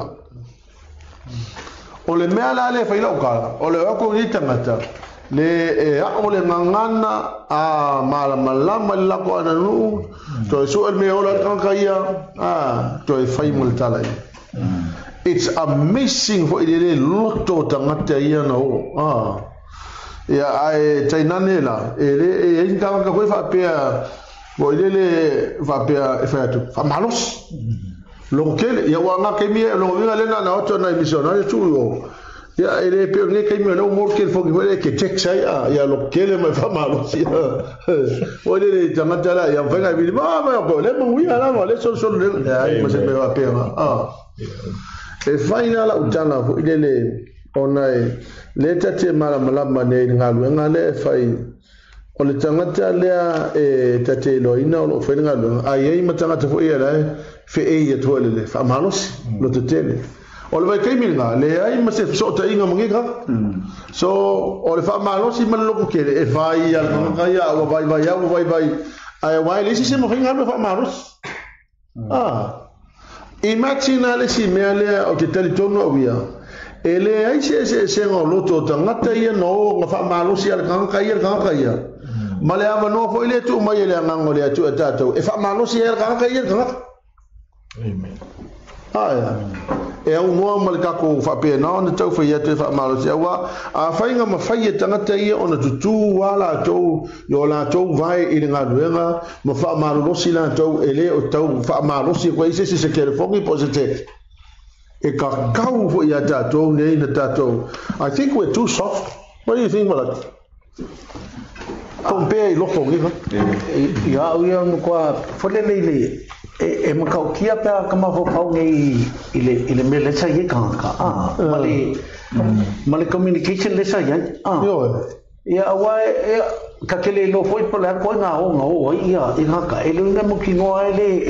o le mea la le faila ukala o le wako ni tangata le o le ngangana a malama la ko ananu to so el me ola kankaia to e fai multala it's amazing for ile loto tangata ia no ya ai tainanela ele e inga ka ko fa pe bo ile fa pe fa tu fa malos lo que ya wa nga kemi lo vinga lena na otro na misionari tu ya ele pe nge kemi no mo que fo que check sai ya lo que le me fa malos ya o ile tamata la ya venga bi ma ko le mo wi ala mo le sol le ai mo se me va pe e final utana fo ile onai le tate malama ne ngaluenga le fai o le tangata lea e tate loina o fai ngaluenga ai matangata fo ia lai fe e to le fa malos lo tele o le vai kaiminga le ai ma se so ta inga mongeka so o le fa malos i man lo ke e vai al ngaya o vai ai wai le si mo hinga fa malos imagine le si me ale o ke tele tono via ele ai se ngo loto tangata ia no nga fa malusi al kankaia male ava no fo ile tu mai ele ngango le tu tato e fa malusi al kankaia amen e au no mal ka ko fa pe no ne tau fa ia te fa malusi wa a fa inga ma fa ia tangata ia ona tu wala to yo la to vai ile nga luenga ma fa malusi la to ele o tau fa malusi ko ise se kere fongi positive e ka kau fo ia tatou nei na tatou. I think we're too soft. What do you think, Malak? Compare loko ngifa. Ia no kwa fole le e makau kia pa kama fo pau nei ile mele sa ye ka male communication le sa yan yo ia wa ka kele lo foi por la ko nga o ia ka ele na mo ki no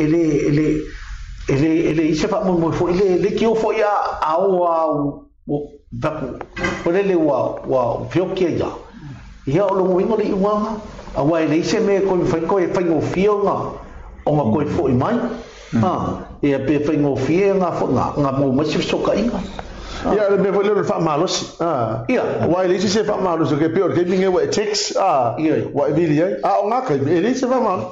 ele ise fa mo fo ele ki o fo ia au vaku pole le wa fiokia ya ia o lo wingo le wa awa ele ise me ko fa ngo fio nga o nga ko fo mai ia pe fa ngo fio nga fo nga mo mo si so ka inga ia le me fo le fa malos ia wa ele ise fa malos ke pior ke ninge wa text wa video o nga ka ele ise fa malos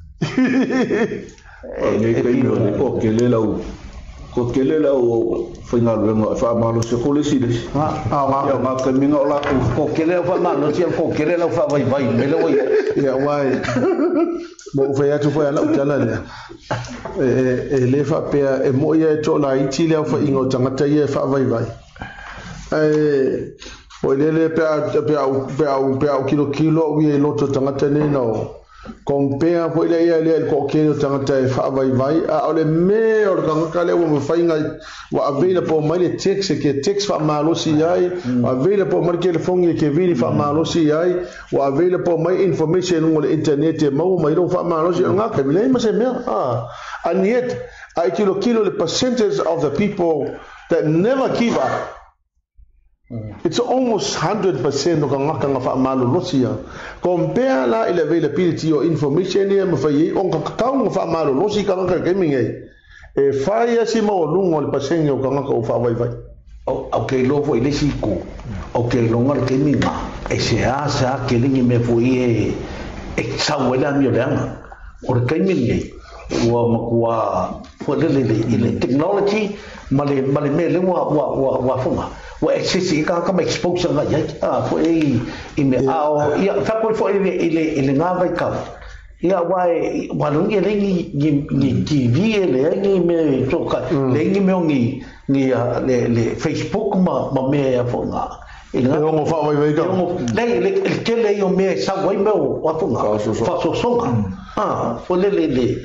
ko kele la o final vengo fa malo se ko le sile ya ma ka minga la ko kele fa malo se ko kele la fa vai mele o ya wai mo fa ya tu fa la utala le fa pe e mo ya to la iti le fa ingo tangata ye fa vai o le pe kilo wi lo to tangata ne no compare po ile ile ko ke tangata fa vai a ole me or ka le wo fa inga wa available mai text ke text fa malosi ai available mai ke phone ke vini fa malosi ai wa available mai information on the internet mo mai do fa malosi nga ke le ma se me and yet I kilo the percentage of the people that never give up. It's almost 100% of ngaka fa malu losia. Compare la ile availability of information here mo fai on ka fa malu losi ka ka gaming e fai si mo lungo le pasengo ka ngaka fa vai okay lo foi le siko okay lo ngal gaming e se asa ke lingi me foi e sawela mi olanga or gaming wa makwa for the technology male me wa funga wa exisi ka expose nga ya fo ime ao ya fa ko fo ile nga vai ka ya wa lung ye ni TV le ni me to ka le ni me ni le Facebook ma me ya fo nga ile ngo fa vai ka le ke le yo me sa vai me wa fo nga fa so fo le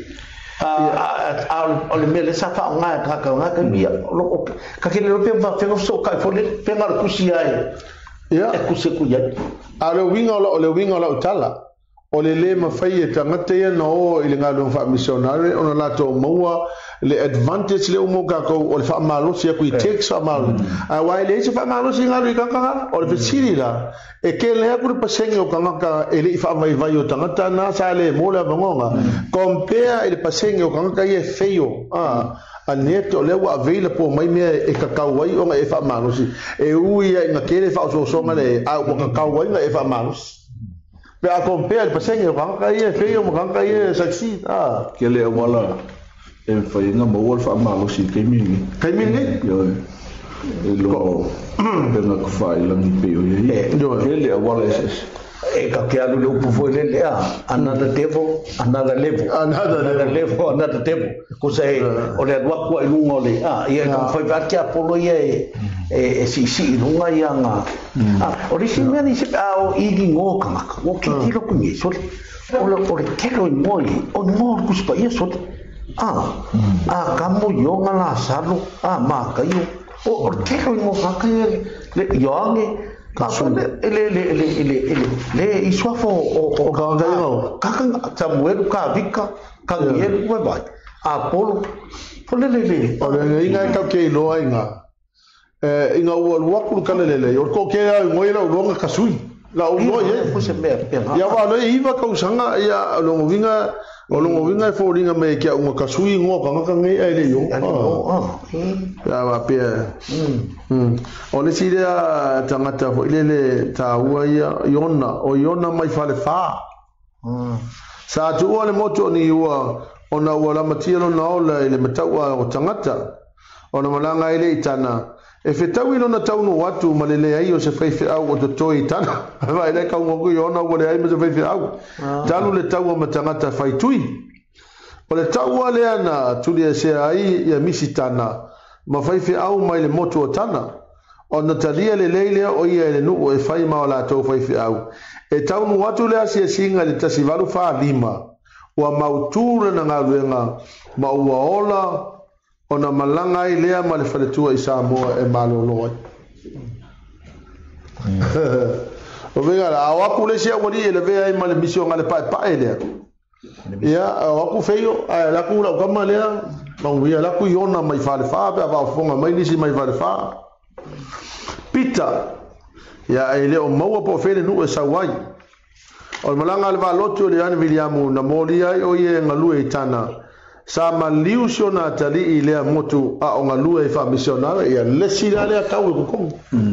al mele sa fa nga ka mia lo ka ke lo pe va fe so ka fo le pe ngar kusi ai ya ku se ku ya ale winga la utala o le ma fai tangata ya no ile nga lo fa missionary ona la to moa le advantage le umo ka ko o le fa malo sia ku takes fa malo a wai le se fa malo singa ri kanga o le siri la e ke le ku pasenge o kanga ka ele fa vai vai o tangata na sa le mo le bangonga compare ele pasenge o kanga ka ye feio a neto le wa vela po mai me e ka kawai o e fa malo si e ui nga kele fa so ngale a o ka kawai nga e fa malo pe a compare el pasenge o kanga ka ye feio mo kanga ye succeed ke le wala e fai nga mo fa malo si ke mingi yo lo pena ko fai la ni pe o ye ke le wala e ka ke alu lo pu foi le another devil another level ko sai o le wa ko lu ngole ia ka foi va ke apolo ye e si lunga ia nga o ri si me ni se o igi ngo ka o ki tiro ku ni so o le ke lo moi o mo ku spa ia so kamu yo ngala salo ma ka yo o ke lo mo ka ke le yo ange ka le iswafo o ka Samuel ka vika ka ye ko ba apolo le o le inga ka ke lo inga inga o waku ka le o ko ke ngoi la lo nga kasui la o no ye ko se me ya va no iva ka usanga ya lo vinga e fo ringa me ke un kasui ngo ka ngai ele yo ya va pe o le sira tangata fo ile ta ua ia yona mai fale fa sa tu ole moto ni ua ona wala matielo na ola ile matawa o tangata ona malanga ile itana e fetau ino na tau no watu malele ai o se feife au o to itana vai le ka ngo yona wale ai me se feife au talu le tau ma tangata faitui o le tau ale ana tuli se ai ya misitana ma feife au mai le moto o tana ona talia le leile o ia le nu e fai ma la to feife au e tau no watu le asia singa le tasivalu fa lima wa mautura na ngaluenga ma ua ola ona malanga i lea ma le faletua i Samoa e malolo o venga la awaku le sia wali ele vea i ma le misio ngale pae lea ia awaku feio a la ku la kama lea ma uia la ku yona mai fale fa pe ava fonga mai nisi mai fale fa pita ia ele o maua po fele nu e sawai o malanga le valoto le ana Williamu na molia o ye ngalu e tana sa maliusio na tali i lea motu a o ngalu e fa misionare ia lesi la lea tau e kukongu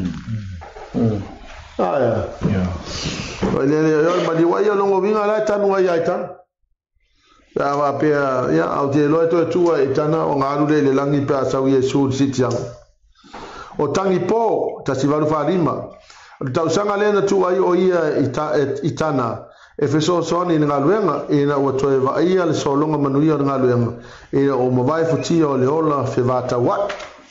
ya o le yo ma di wa yo longo vinga la tanu wa ya tanu ya va pe ya au te lo to tu e tana o ngalu le langi pe sa Yesu sitiang o tangi po ta si valu fa rima tau sanga le na tu ai o ia itana e feso soni nga luenga ina o toe va ia le solonga manuia nga luenga ina o mavai futi o le ola fe vata wat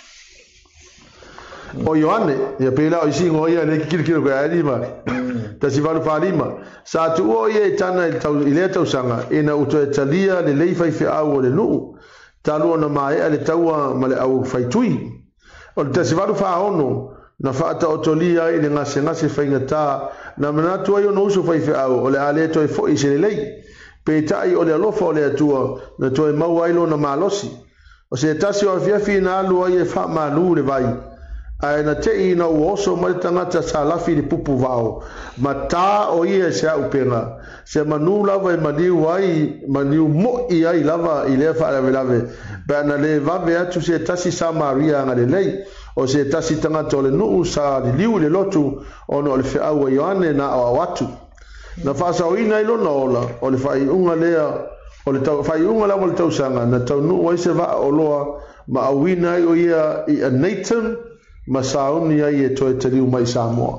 o Yohane ia pela o singo ia le kikiro ko ai ma ta si valu fa rima sa tu o ia tana tau ile tau sanga ina o toe talia le leifa fe au le nu talu na mai ale taua male au faitui o te si valu fa ono na fata otolia ile ngase faingata na manatu ayo no uso faife au ole ale to fo isele lei pe tai ole alofa ole atua na to mau ailo na malosi o se tasi o fia fina alu ai fa malu le vai ai na te ina oso mai tangata salafi le pupu vao mata o ia se au pena se manu lava e madiu ai manu mo i ai lava ile fa lave ba na le va be atu se tasi sa maria ngale lei o se tasi tangata le nuu sa liu le lotu ono le fe au Yohane na watu na fasa o ina ilo na ola o le fai unga lea o le tau fai unga la mo le tau sanga na tau nuu o se va o loa ma awina o ia i a Nathan ma sauni ai e toe te riu mai Samoa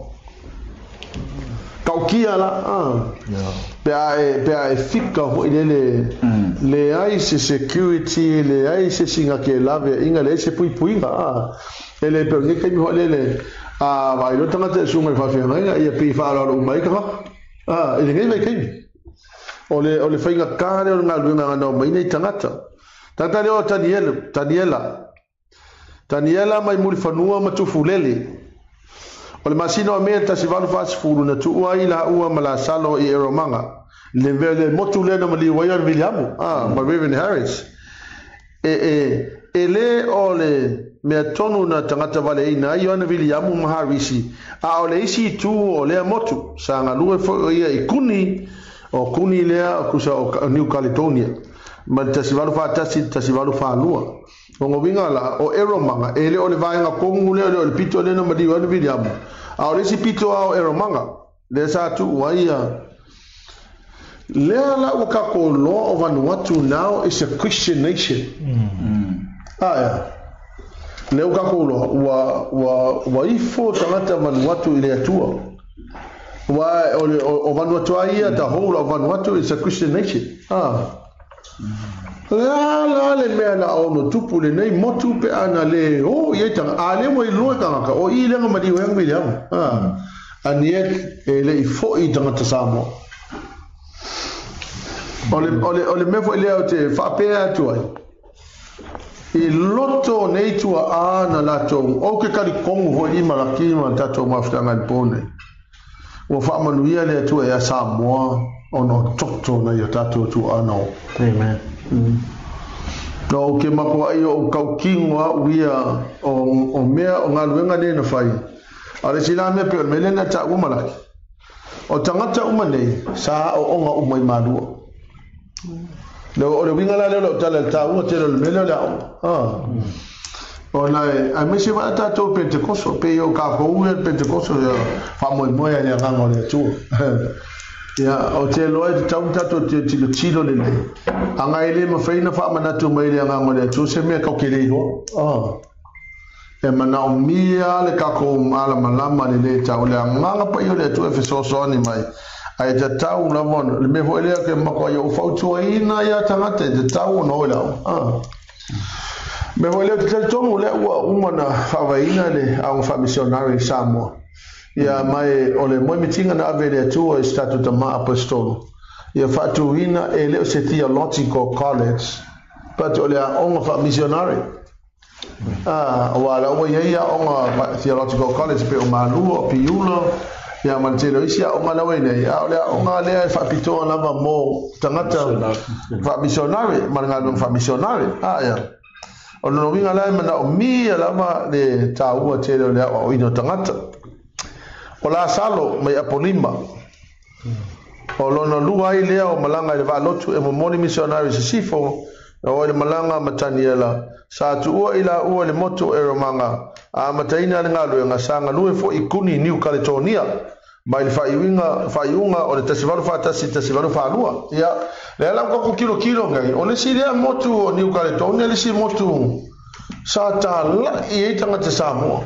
kaukia la pe a fika ho le ai se security le ai se singa ke lave inga le se pui ele pe nge ke mi ho le vai lo tanga te sunga fa fina ia pe fa lo mai ka ele nge mai ke ole fa inga kare o nga luenga na mai nei tangata tata le o Daniela mai muri fanua matufulele o le masino me ta si valu fas fulu na tu ai la ua mala salo i eromanga le vele motu le na mali waya Williamu ma Reverend Harris le ole me tonu na tangata vale ina i ona William Maharisi a ole isi tu ole motu sanga lue fo ia ikuni o kuni lea kusa o New Caledonia ma tasivalu fa tasivalu fa lua o ngovinga la o Eromanga ele ole vainga kongu le ole pito le no madi ona William a ole isi pito o Eromanga le sa tu waia lea la wakako law of Vanuatu now is a Christian nation yeah. Leo kakolo wa ifo tangata Vanuatu ile atua wa o Vanuatu ia the whole of Vanuatu is a Christian nation la le mea la ono tupu le nei motu pe ana le ye tanga ale mo ilo tanga o ile nga madi wang William aniet ele ifo I tangata Samoa ole mefo ile o te whapea tuai I loto nei tua ana lato o ke kari kongu ho I maraki ma tato mafutanga I pone o whaamanuia le atua ea Samoa ono toto na ia tato tu ana o Amen. No ke mako ai o kaukingoa uia o mea o ngā luenga nei na whai ale sila mea pe o melena ta umalaki o tangata umanei sa o onga umai malua Leo ole winga la leo tala tau te le mele la o lai a me se va ta to Pentecosto pe yo ka ko u Pentecosto ya fa mo ya ya ngano le tu ya o te lo e tau ta to te tilo le nei anga ile ma feina fa mana tu mai le ngano le tu se me ka ke le ho e mana o mia le ka ko ala malama le tau le nganga pa yo le tu e so so ni mai ai te tau na mon le me ho ele ke mako yo fautu ina ya tangata te tau no la me ho ele te tomu le wa umana favaina le a un missionary Samoa ya mai ole mo mitinga na avele tu o statuto ma apostolo ya fatu ina ele se theological college but ole a un missionary wala o ya un theological college pe o malu o piulo ya mantelo isia o ngala wene ya ole o ngale fa pito lava mo tangata fa missionary manga fa missionary ya o no winga la mana o mi lava de tau tele le o ino tangata o la salo mai apolima o lono lua i lea o malanga i le va lotu e mo moni missionary se sifo o le malanga mataniela sa tu ua ila ua le moto e romanga a mataina le ngalu e ngasanga lue fo ikuni New Caledonia mai le faiunga o le tasivalu tasivalu whanua ia le alam kako kilo ngai o le si lea motu o New Caledonia le si motu sa ta la i e tanga te Samoa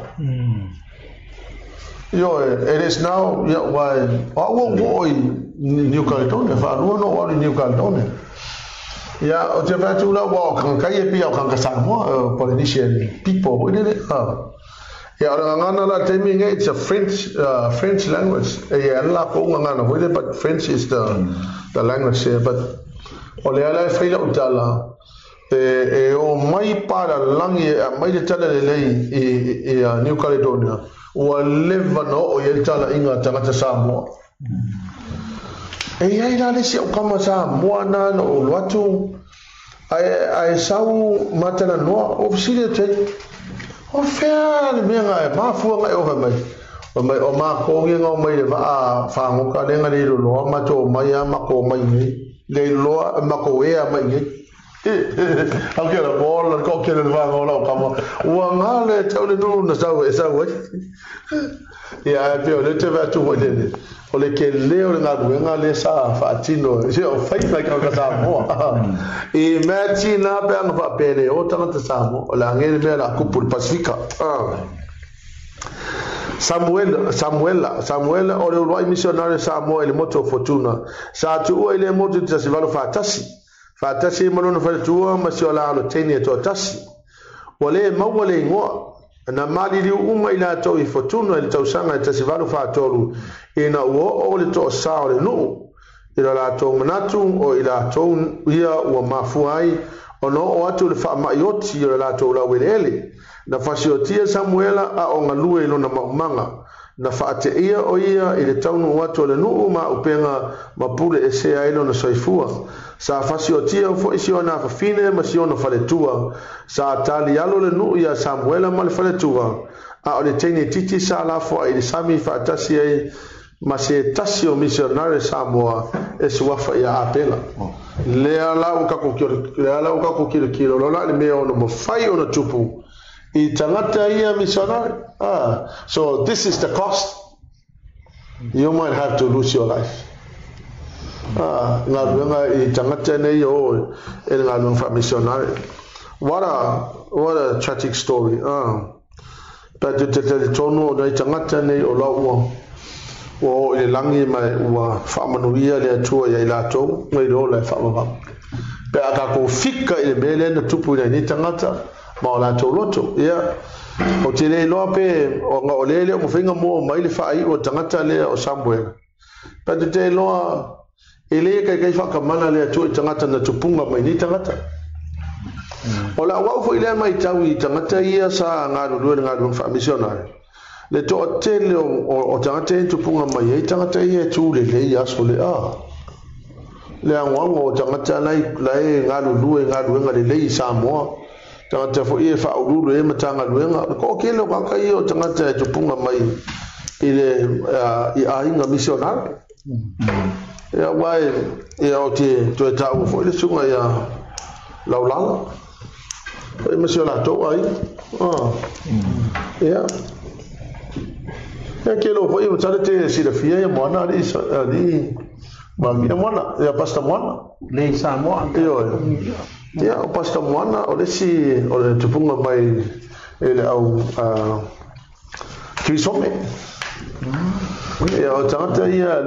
it is now why o New Caledonia whanua no o New Caledonia ya o te vatu la wa kan kai pia o kan Samoa Polynesian people we did it ya ora ngana la timing it's a French language ya la ko ngana we but French is the language here but o le ala faila utala o mai para langi mai de tala le i New Caledonia o leva no o ye tala inga tangata Samoa ai la le si o kama Samoa na o watu ai sau matana no o sile te o fea le mea e mafua ngai o mai o ma ko ngi ngau mai le va fa ngo ka le ngai lo ma to mai ma ko mai ni le lo ma ko e mai ni au ke la bola ko ke le va ngo la ka mo o ngale te o le no na sa e sa wa ya pe o le te va tu mo le o le ke le o nga ruenga le sa fa tino se o fai mai ka sa mo e imagine pe ang fa pele o tanga te sa mo o la ngere me la kupul pacifica Samuel o le uruai missionary Samoa le moto fortuna sa tu o le moto te se valo fatasi malona fa tu ma se ola lo teni to tasi o le mawale ngoa na mali li uma ila to I fortuna le tau sanga te se valo fa tolu ina o le to sa o le no ila la to manatu o ila to ia o mafuai o no o atu le fa maioti ila la to la welele na fasiotia Samuela a o ngalue no na manga na whaate ia o ia i le taunu watu le nuu ma upenga ma pule e se ailo na soifua sa fasi o tia fo isi ona fafine ma si ona faletua sa tali alo le nuu ia Samuela ma le faletua a o le teine titi sa lafo ai le sami whaatasi ai ma se tasi o misionare Samoa e suafa ia apela lea lau kako kilo lola le mea ono mawhai ono tupu I tangata ia missionary. So this is the cost. You might have to lose your life. Ngā runga I tangata nei o e ngā runga missionary. What a tragic story. But te tono nei tangata nei o laua. O I langi mai ua whamanuia le atua I latou. Ngai ro le whamawam. Pe a kako fika I le mele na tupu nei tangata. Ma o latou loto. Ia. O te le loa pe o ngā o lele o mwhinga mua mai le whai o tangata lea o Samuel. Pe te loa e le kai whakamana le atua I tangata na tupunga mai ni tangata. O la wau I le mai tau I tangata ia sa ngā rurua ngā rurua whamisionare. Le to tele o tangata e tupunga mai e tangata ia tu le le aso le a. Le angwango o tangata lai ngā rurua le le Samoa. Tangata fo ia whaururu e matanga luenga. Ko kele o kakai o tangata e tupunga mai I ainga misionare. Ia wai ia o te toe tau fo ile sunga ia laulala. Ko ima sio la tau ai. Ia. Ia kelo fo ima tare te sira fia ia moana ali mami moana ia pasta moana. Le Samoa. Ia o pasta moana o le si o le tupunga mai ele au Kisome. Ia o tangata ia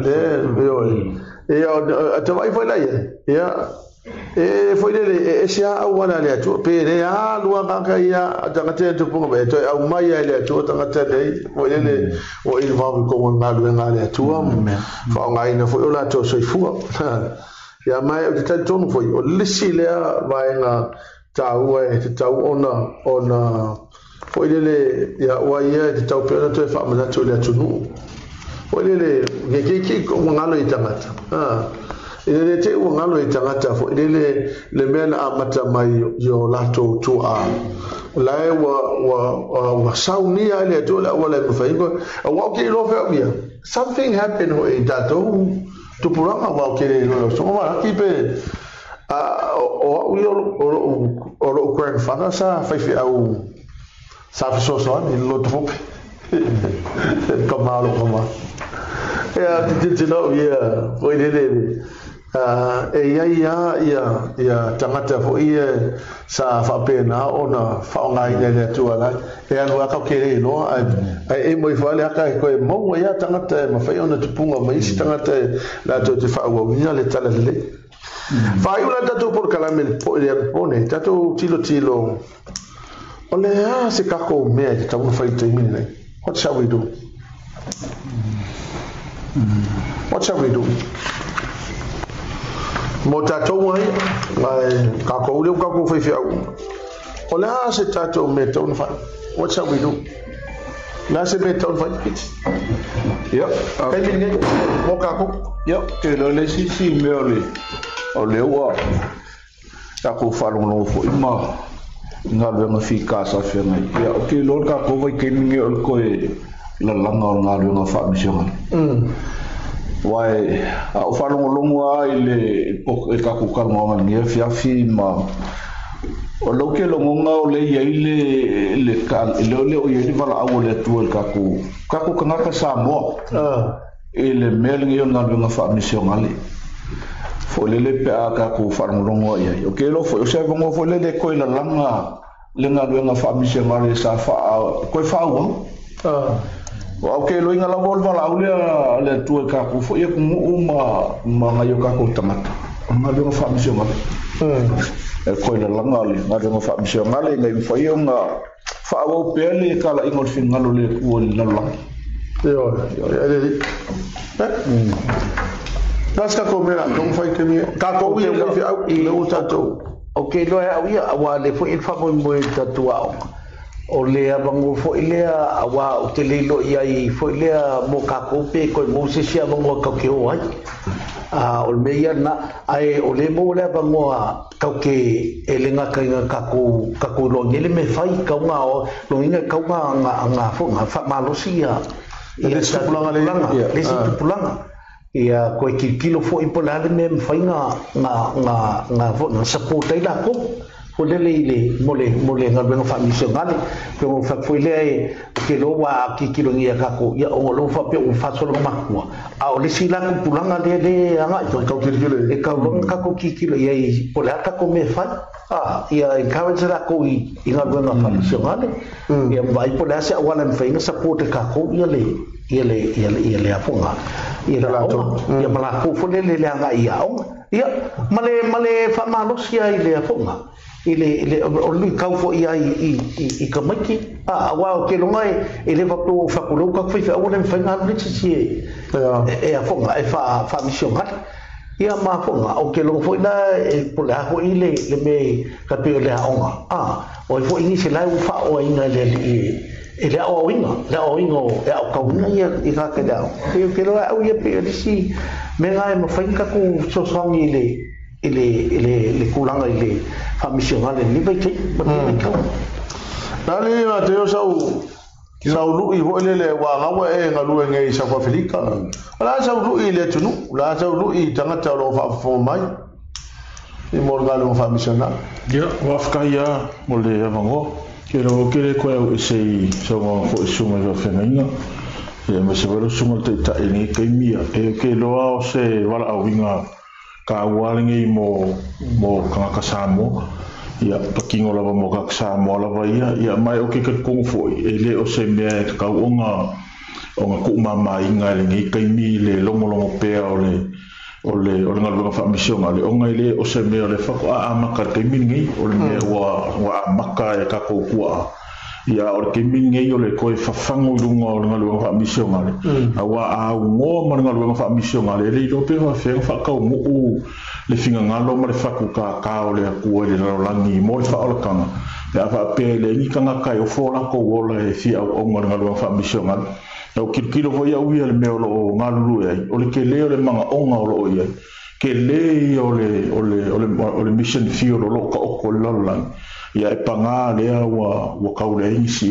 ia te vai foi lá ia foi le e sia au wana le atu pe le a lua kaka ia tangata te punga mai to au mai le atu tangata dei foi le o il va ko ngā luenga le atu fa ngai na foi la to soifua ia mai o te tonu foi o lisi lea vai ngā tau e te tau ona foi le ia wa ia te tau pena to fa mana to le atu nu foi le ke ko ngalo I tangata ele te o ngalo I tangata foi le mena amata mai yo lato tu a lai wa saunia le to la wala mfaingo wa ke lo fa bia something happened ho I dato tu puranga wa ke lo so ma ki pe o grandfather sa fa fi au sa fi so I lo to fop kama ya te no ya foi le ia tangata fo ia sa fa pena ona fa ngai le tu ala e anu ka kere no ai mo fa le ka ko mo ia tangata ma fa ona tupunga mai si tangata la to te fa wa vina le tala le fa una tato por calamel pone tato tilo ole se ka ko me ta un fa te mini what shall we do mo tatou ai ka ko le ka ko foi fiau ola se tatou me ton fa what shall we do la se me ton fa kai mi mo ka ko te lo le si me ole wa ka ko fa lo fo ima nga le fi ka sa fe ngai ke lo ka ko vai ke ni o ko la langa nga le nga fa mission wai o fa longo ai le ka ku ka mo ni fi ma o lo ke longo nga o le ye le ka le o ye ni vala au le tu ka ku ka sa mo ele mel ngi nga nga fa mission ali fo le pe ka ku fa longo ai o ke lo fo se bongo fo le ko la langa le nga fa mission ali sa fa ko fa wo okay lo inga la volva la ulia le tu ka ku fo ye ku ma ngai ka ku tamata ma lo fa mission ma ko la langali ma lo fa mission ngali ngai fo ye nga fa wo pele ka la ingol fin ngalo le ku la la basta comer non fai che mi ka ko wi le uta to okay lo ya wi wa le fo il fa mo mo tatuao o le abango fo ile awa o te lelo ia fo ile mo ka ko pe ko mo se sia mo ka ke o ai o me ia na ai o le mo le abango ka ke elenga ka ko lo ngele me fai ka nga o lo inga ka nga fo nga fa malosia le se pulanga ia ko kilo fo impolale me fai nga fo nga support ai la ko o le mole nga benga fa mission ngale pe mo fa foile ke lo wa kilo ngia ka ko ia o lo fa pe o fa so lo makua a o le sila ku pulanga le anga to ka kilo e ka lo ka ko kilo ia i po la ta ko me fa ia encourage la ko i nga benga fa mission ngale ia vai po la se wala me fa inga support ka ko ia le afonga ia la ia mala ko fo le anga ia o ia male fa malosia ile afonga ile o lui kau fo ia i kamaki wa ke longa ele va to fa kulo ka fa o le fa ngal ni si e a fonga e fa mission ha ia ma fonga o ke longa fo ina e pola ho ile le me ka pe le onga o fo ini se la u fa o ina le ele o inga e o ka una ia i ka ke da ke lo au ia pe si me ngai ma fa ka ku so songi le kulanga ile fa mission ngale ni vai te dali ma te o sau lu i ho le wa ngawa e ngalu ngai sa fa filika la sau lu i le tunu la sau lu i tanga ta lo fa fo mai i morgalo fa mission na ya wa fka ya mo le avango ke ko e sei so mo fo suma jo fenga ya me se vero suma te ta ni kai mia e ke lo o se wala au winga ka walingi mo ka samo ia pakingo lava mo ka samo lava ia mai o ke kung foi ele o se me ka onga ku mama inga le kai mi le longo pe o le ngalu fa mission ale onga ile o se me le fa a maka kai mi ngi o le me wa maka e ka ko kua ia o ke mi ngi o le ko fa fango lunga o ngalu fa mission ale awa ngo mo ngalu fa mission ale le do pe fa ka mo le finga ngalo mo le fa ku ka o le ku le langi mo fa o kanga le fa pe le ni kanga kai o fo la ko o le fi o ngalu fa mission ale o kilo vo ia ui le me o ngalu ai o le ke le o le manga onga o ia ke le o le mission field o lo ka o ko lolan ia e panga le wa ka le isi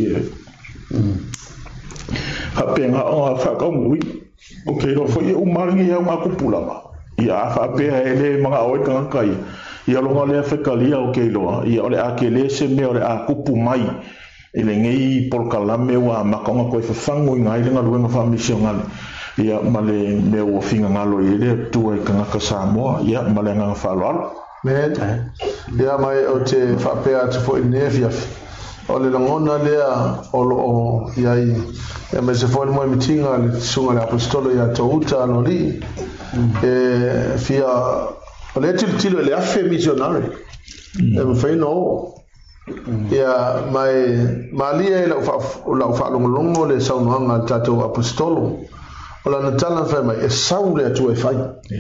ha penga o fa ka mui o ke ro fo ia o maringi ia ma kupula ma ia fa pe ele manga o ka kai ia lo le fa ka lia o ke lo ia o le a ke le se me o le a kupu mai ele ngai por kalame wa makonga ko fa fango ngai le ngalu fa mission ngal ia male me o finga ngalo ile tu e kanga ka samo ia male nga fa lo me ia mai o te fa pe at fo inefia o le ngona le o lo ia ia me se fo mo mitinga le sunga le apostolo ia touta no li fia o le tilo le afe missionary e fa no ia mai malia la fa longo le saunoanga tato apostolo o la natala fa mai e saule tu e fai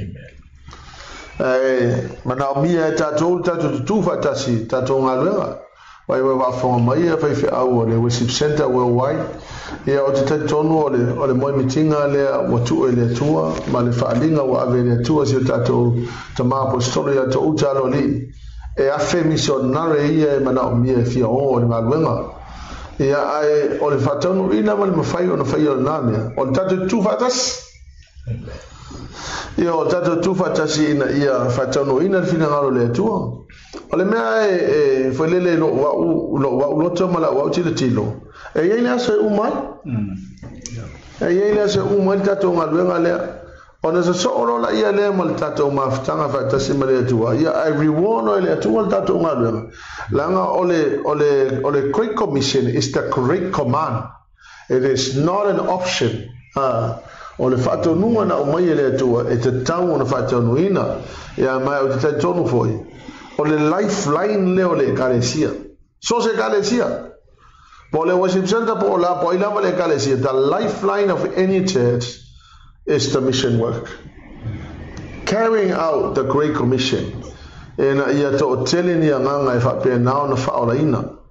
mana mia tato tu fa tasi tato ngaluenga vai wa fa mai e fa fa au le worship center worldwide ia o te tonu o le moi mitinga le o tu le tua ma le fa linga wa ave le tua si tato tama apostolo ia to utalo li e afe missionare ia mana o mia fia o le maluenga ia ai o le fatonu ina ma le mafai o na fai o namia o tato tu fatas ia o tato tu fatas ina ia fatonu ina le fina ngalo le tua o le mea foi lele lo wa to mala wa tilo e ia ina se umai e ia ina se umai tato ngaluenga le ona se so ora ia le mal tato maftanga fa tasimale tua ia I reward ole tua tato ngalo langa ole great commission is the great command. It is not an option. Ole fato nunga na umai le tua e te tau ona fato nuina ia mai o te tonu foi ole lifeline le ole kalesia so se kalesia pole worship center po la po ila le kalesia the lifeline of any church is the mission work, carrying out the Great Commission. And ia to telling ia nganga e fa pe na ona fa ola ina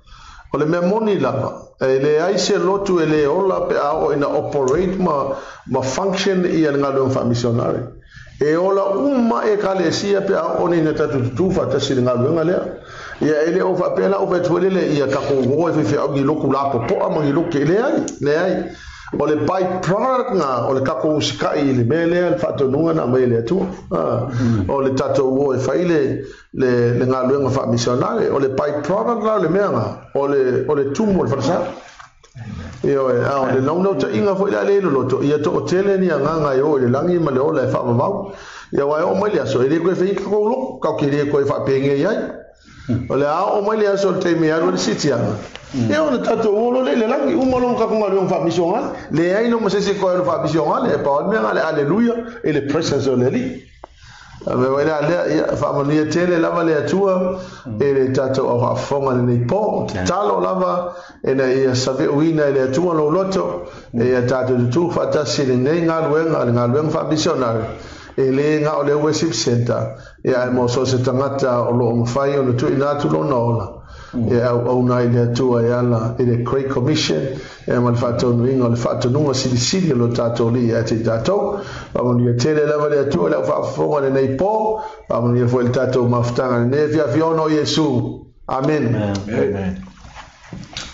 o le mea moni lava e le aise lotu e le ola pe ao ina operate ma function ia le ngalo fa missionary e ola uma e kalesia pe ao ni na tatu tufa ta si ngalo ngale ia ele o fa pela o petole le ia ka ko go e fe au giloku la po ama giloku le ai o le by product nga o le kako usika I le mele al fatonunga na mele tu o le tato wo e faile le nga luenga fa missionale o le by product la le menga o le tumo le farsa io o le no ta inga fo ila le lo to ia to hotele ni nga yo le langi ma le o le fa mau ia wa o mele so ele ko fe ko lo ka ki le ko fa penge ia o le o mele so te me alo le sitianga e ona tato wolo le langi umolo ka ko ngalo fa mission le ai no mo se ko fa mission e pa me ngale alleluia e le presence o le li ave wala le fa mo ni tele lava le atua e le tato o fa fonga le po talo lava e na ia save uina le atua lo loto e tato tu fa ta sile nei ngalo fa mission e le nga o le worship center e ai mo so se tangata o lo fai o tu ina tu lo nola e au nai le tua e ala e le Great Commission e mal fatto nuinga le fatto nunga si lo tato li e ti tato va mo ni tele lava le tua la fa fonga le nei po va mo ni fo il tato maftanga ne via fiono Gesù amen